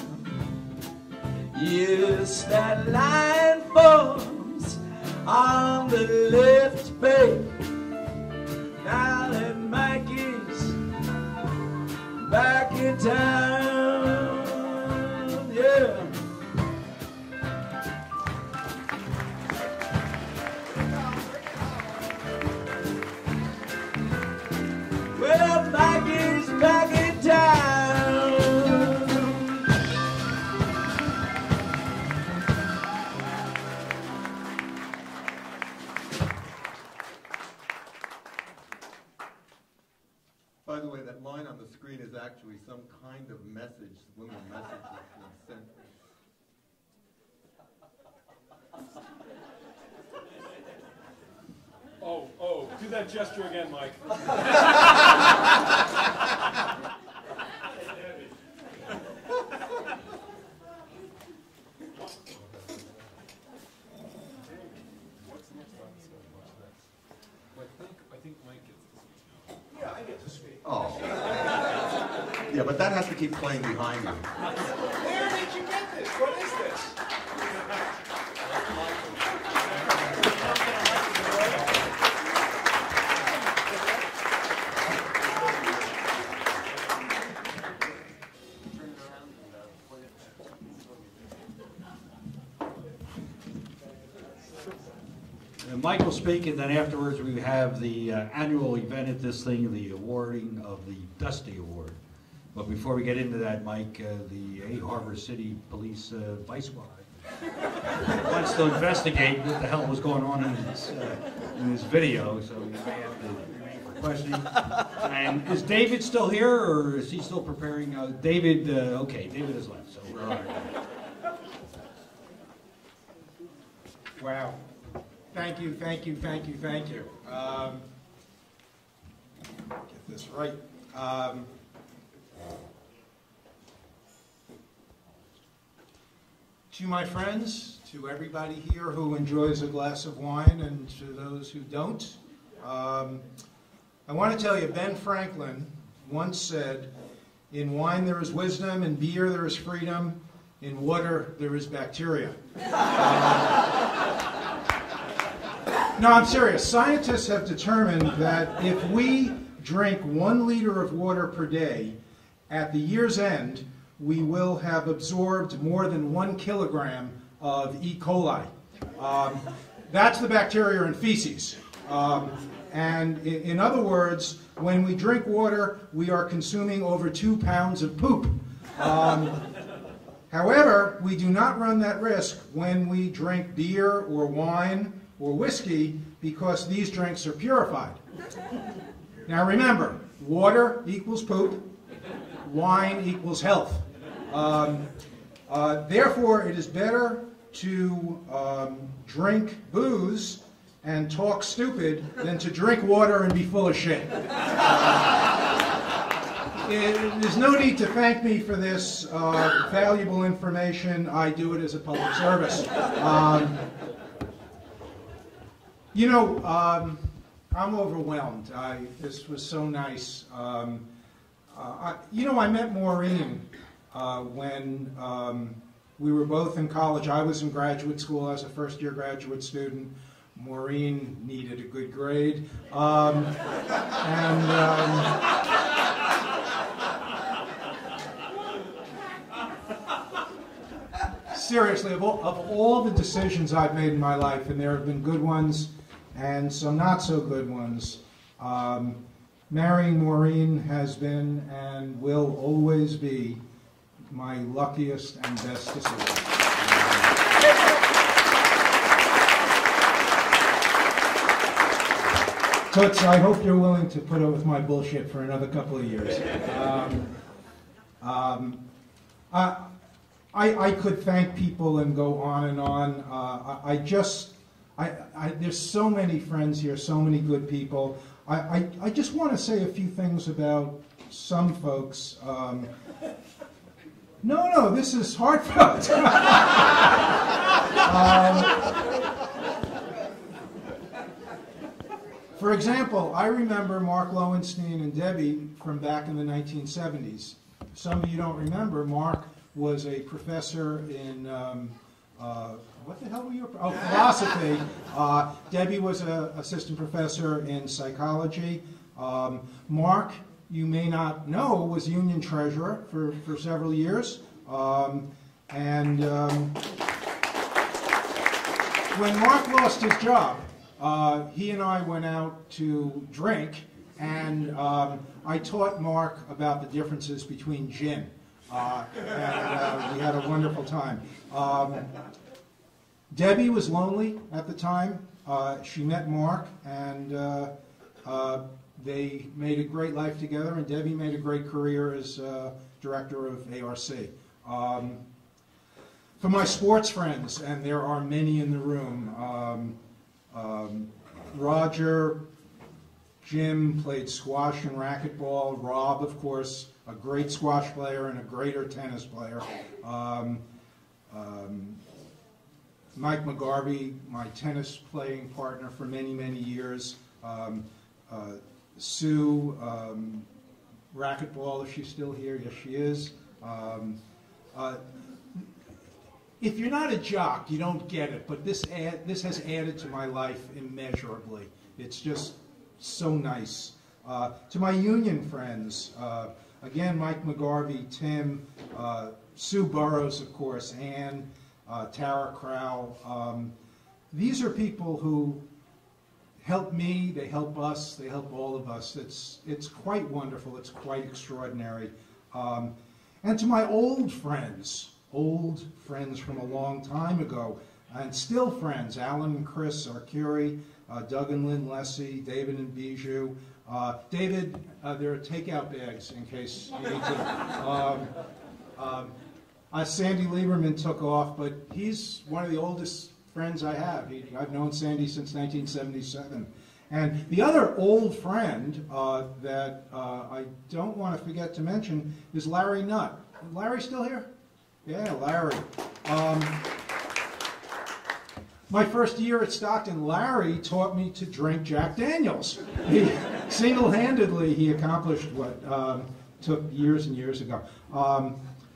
Speaker 16: Yes, that line forms on the left bank. Now that Mikey's back in town, yeah. Well, Mikey's back in town.
Speaker 17: By the way, that line on the screen is actually some kind of message, subliminal message that's been sent.
Speaker 6: Oh, oh, do that gesture again, Mike. I think Mike gets to speak. Yeah, I get to speak.
Speaker 17: Oh. Yeah, but that has to keep playing behind you.
Speaker 6: Where did you get this? What is this?
Speaker 1: Uh, Mike will speak, and then afterwards we have the uh, annual event at this thing, the awarding of the Dusty Award. But before we get into that, Mike, uh, the A Harbor City Police uh, Vice Squad wants to investigate what the hell was going on in this, uh, in this video, so we may have to remain for questioning. And is David still here, or is he still preparing? Uh, David, uh, okay, David has left, so we're all right.
Speaker 15: Wow. Thank you, thank you, thank you, thank you. Um, get this right. Um, to my friends, to everybody here who enjoys a glass of wine, and to those who don't, um, I want to tell you, Ben Franklin once said, "In wine there is wisdom, in beer there is freedom, in water there is bacteria." Um, No, I'm serious. Scientists have determined that if we drink one liter of water per day, at the year's end, we will have absorbed more than one kilogram of E. coli. Um, that's the bacteria in feces. Um, and in, in other words, when we drink water, we are consuming over two pounds of poop. Um, however, we do not run that risk when we drink beer or wine or whiskey, because these drinks are purified. Now remember, water equals poop, wine equals health. Um, uh, therefore, it is better to um, drink booze and talk stupid than to drink water and be full of shit. Uh, it, there's no need to thank me for this uh, valuable information. I do it as a public service. Um, You know, um, I'm overwhelmed. I, this was so nice. Um, uh, I, you know, I met Maureen uh, when um, we were both in college. I was in graduate school. I was a first-year graduate student. Maureen needed a good grade. Um, and um, seriously, of all, of all the decisions I've made in my life, and there have been good ones and some not so good ones, um, marrying Maureen has been and will always be my luckiest and best decision. Toots, I hope you're willing to put up with my bullshit for another couple of years. Um, um, I, I, I could thank people and go on and on. Uh, I, I just, I, I, there's so many friends here, so many good people. I, I, I just want to say a few things about some folks. Um, no, no, this is heartfelt. um, for example, I remember Mark Lowenstein and Debbie from back in the nineteen seventies. Some of you don't remember, Mark was a professor in, um, uh, what the hell were you? Oh, philosophy. Uh, Debbie was an assistant professor in psychology. Um, Mark, you may not know, was union treasurer for, for several years. Um, and um, when Mark lost his job, uh, he and I went out to drink, and um, I taught Mark about the differences between gin. Uh, and uh, we had a wonderful time. Um, Debbie was lonely at the time. Uh, she met Mark, and uh, uh, they made a great life together, and Debbie made a great career as uh, director of A R C. Um, for my sports friends, and there are many in the room, um, um, Roger, Jim played squash and racquetball. Rob, of course, a great squash player and a greater tennis player. Um, um, Mike McGarvey, my tennis playing partner for many, many years. Um, uh, Sue, um, racquetball, is she still here? Yes, she is. Um, uh, if you're not a jock, you don't get it, but this, add, this has added to my life immeasurably. It's just so nice. Uh, to my union friends, uh, again, Mike McGarvey, Tim, uh, Sue Burrows, of course, Ann, uh, Tara Crowell. Um, these are people who
Speaker 18: help me, they help us, they help all of us. It's, it's quite wonderful, it's quite extraordinary. Um, and to my old friends, old friends from a long time ago, and still friends, Alan and Chris Arcuri, uh, Doug and Lynn Lessie, David and Bijou. Uh, David, uh, there are takeout bags in case you need to. Um, um, uh, Sandy Lieberman took off, but he's one of the oldest friends I have. He, I've known Sandy since nineteen seventy-seven. And the other old friend uh, that uh, I don't want to forget to mention is Larry Nutt. Is Larry still here? Yeah, Larry. Um, my first year at Stockton, Larry taught me to drink Jack Daniels. He, single-handedly, he accomplished what um, took years and years ago. Um,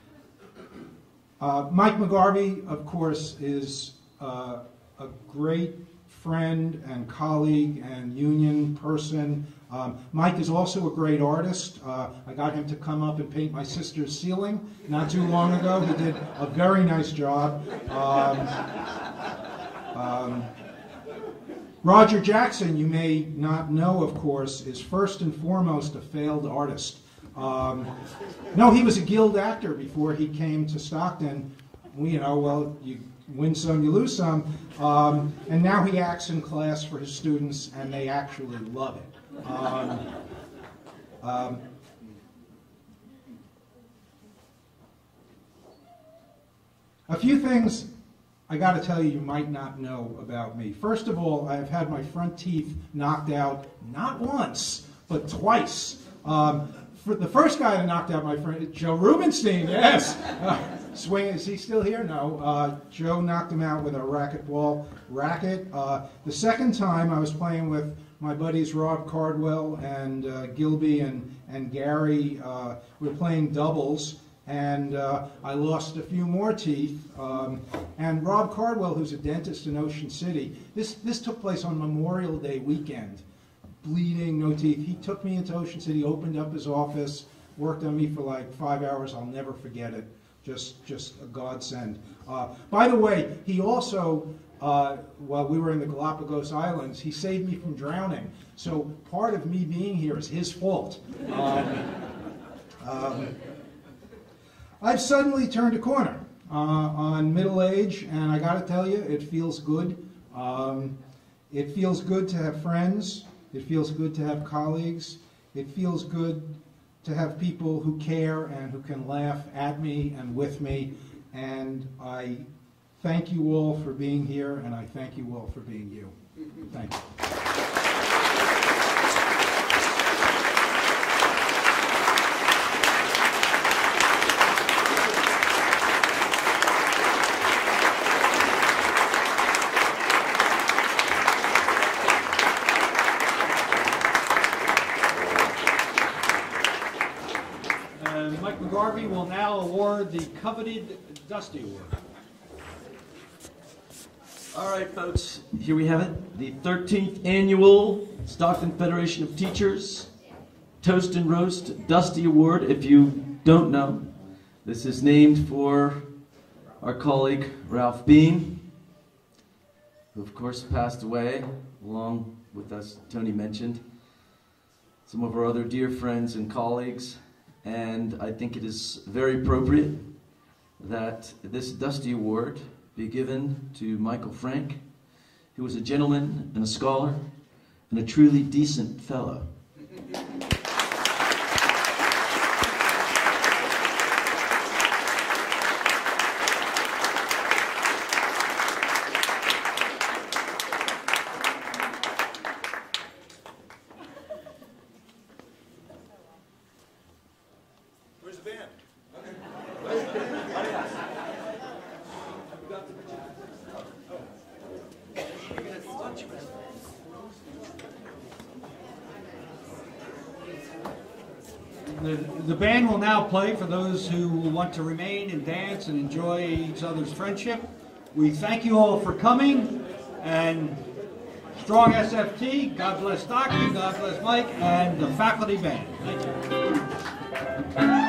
Speaker 18: uh, Mike McGarvey, of course, is uh, a great friend and colleague and union person. Um, Mike is also a great artist. Uh, I got him to come up and paint my sister's ceiling not too long ago. He did a very nice job. Um, um, Roger Jackson, you may not know, of course, is first and foremost a failed artist. Um, no, he was a Guild actor before he came to Stockton. You know, well, you win some, you lose some. Um, and now he acts in class for his students, and they actually love it. Um, um, a few things I got to tell you you might not know about me. First of all, I've had my front teeth knocked out not once, but twice. Um, for the first guy that knocked out my front, Joe Rubenstein, yes. Uh, swing, is he still here? No. Uh, Joe knocked him out with a racquetball racket. Uh, the second time I was playing with my buddies Rob Cardwell and uh, Gilby and, and Gary. Uh, we were playing doubles, and uh, I lost a few more teeth. Um, and Rob Cardwell, who's a dentist in Ocean City, this, this took place on Memorial Day weekend. Bleeding, no teeth. He took me into Ocean City, opened up his office, worked on me for like five hours. I'll never forget it. Just, just a godsend. Uh, by the way, he also, uh, while we were in the Galapagos Islands, he saved me from drowning. So part of me being here is his fault. Um, um, I've suddenly turned a corner uh, on middle age, and I got to tell you, it feels good. Um, it feels good to have friends. It feels good to have colleagues. It feels good to have people who care and who can laugh at me and with me. And I thank you all for being here, and I thank you all for being you. Thank you.
Speaker 1: McGarvey will now award the coveted Dusty Award.
Speaker 16: All right, folks, here we have it. The thirteenth Annual Stockton Federation of Teachers Toast and Roast Dusty Award. If you don't know, this is named for our colleague Ralph Bean, who of course passed away, along with us, Tony mentioned, some of our other dear friends and colleagues. And I think it is very appropriate that this Dusty Award be given to Michael Frank, who was a gentleman and a scholar and a truly decent fellow.
Speaker 1: The, the band will now play for those who want to remain and dance and enjoy each other's friendship. We thank you all for coming, and strong S F T, God bless Stockton, God bless Mike, and the faculty band. Thank you.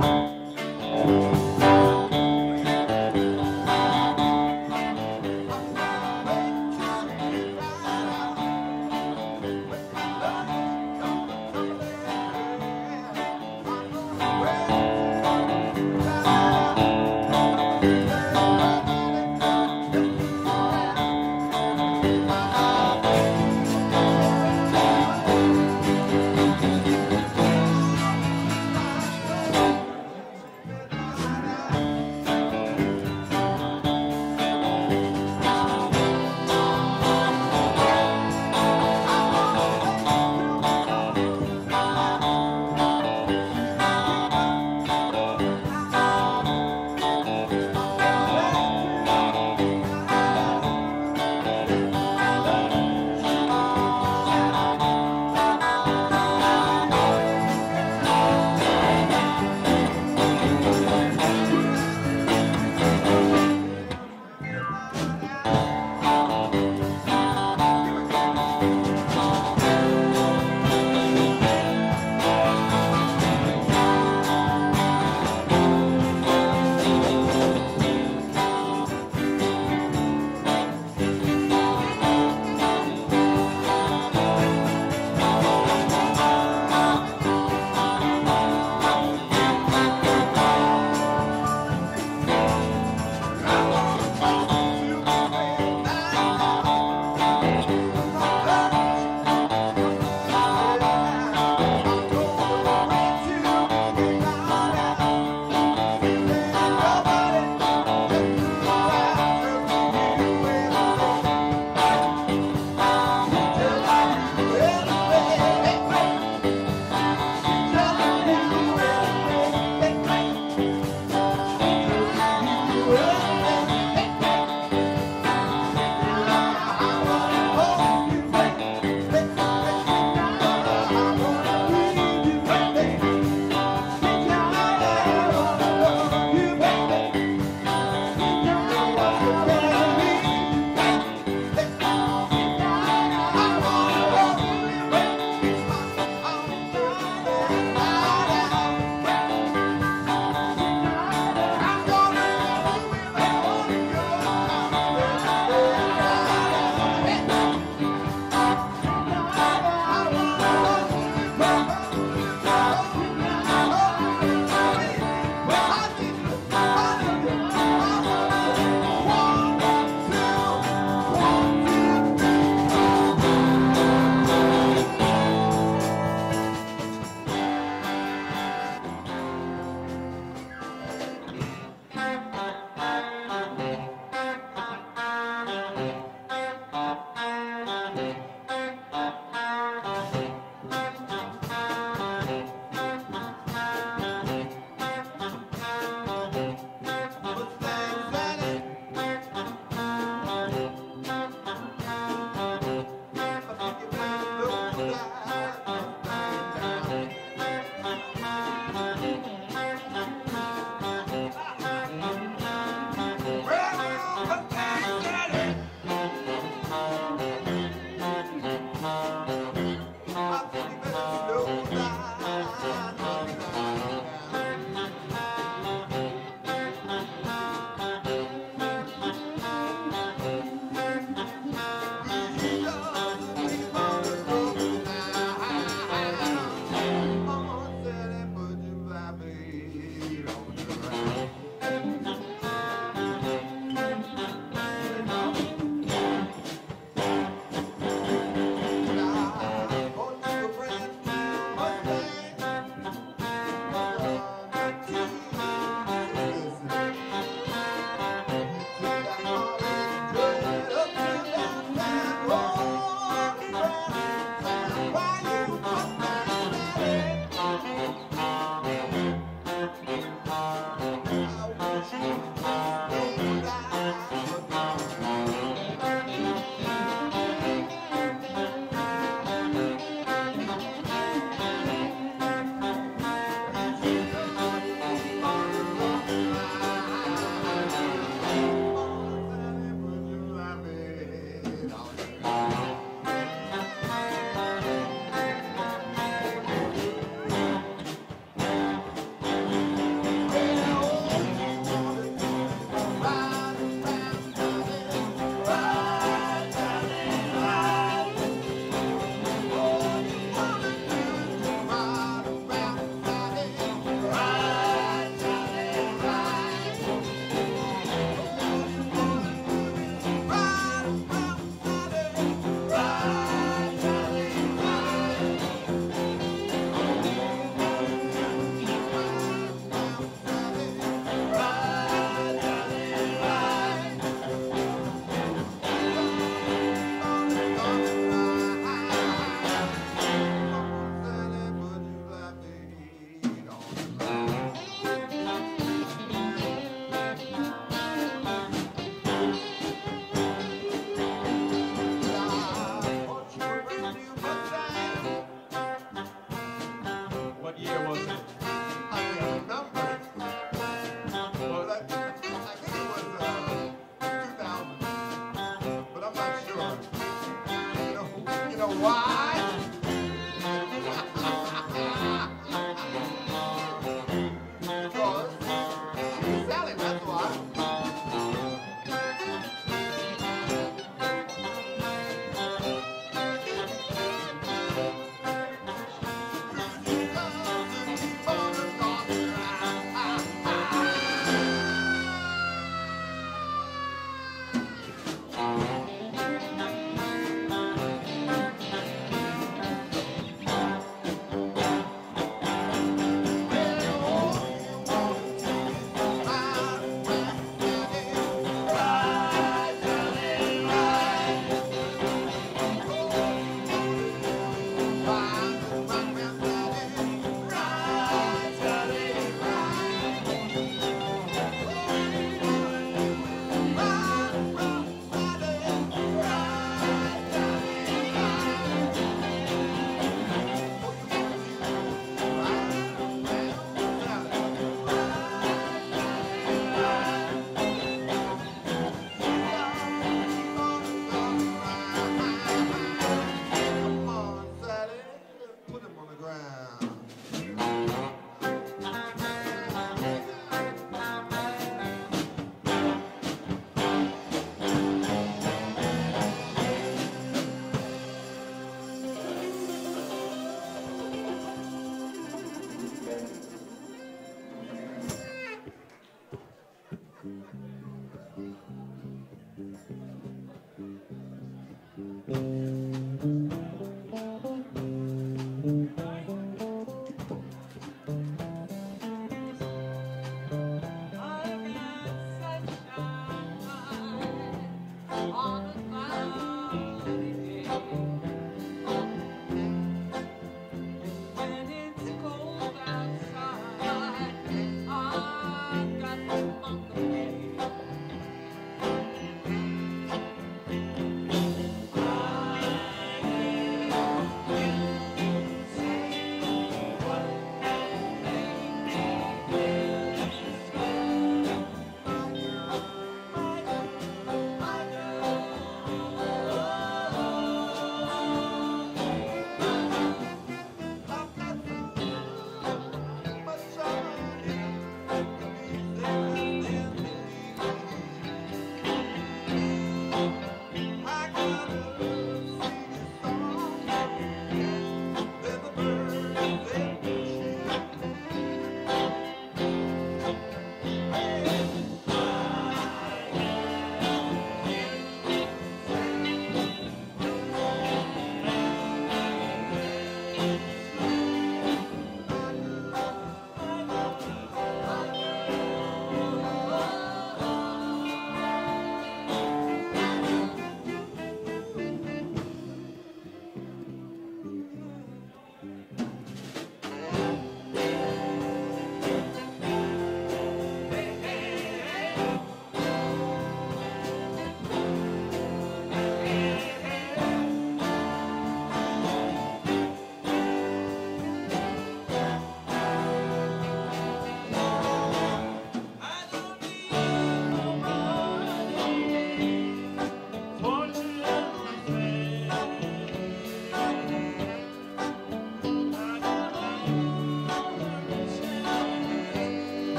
Speaker 19: Thank you.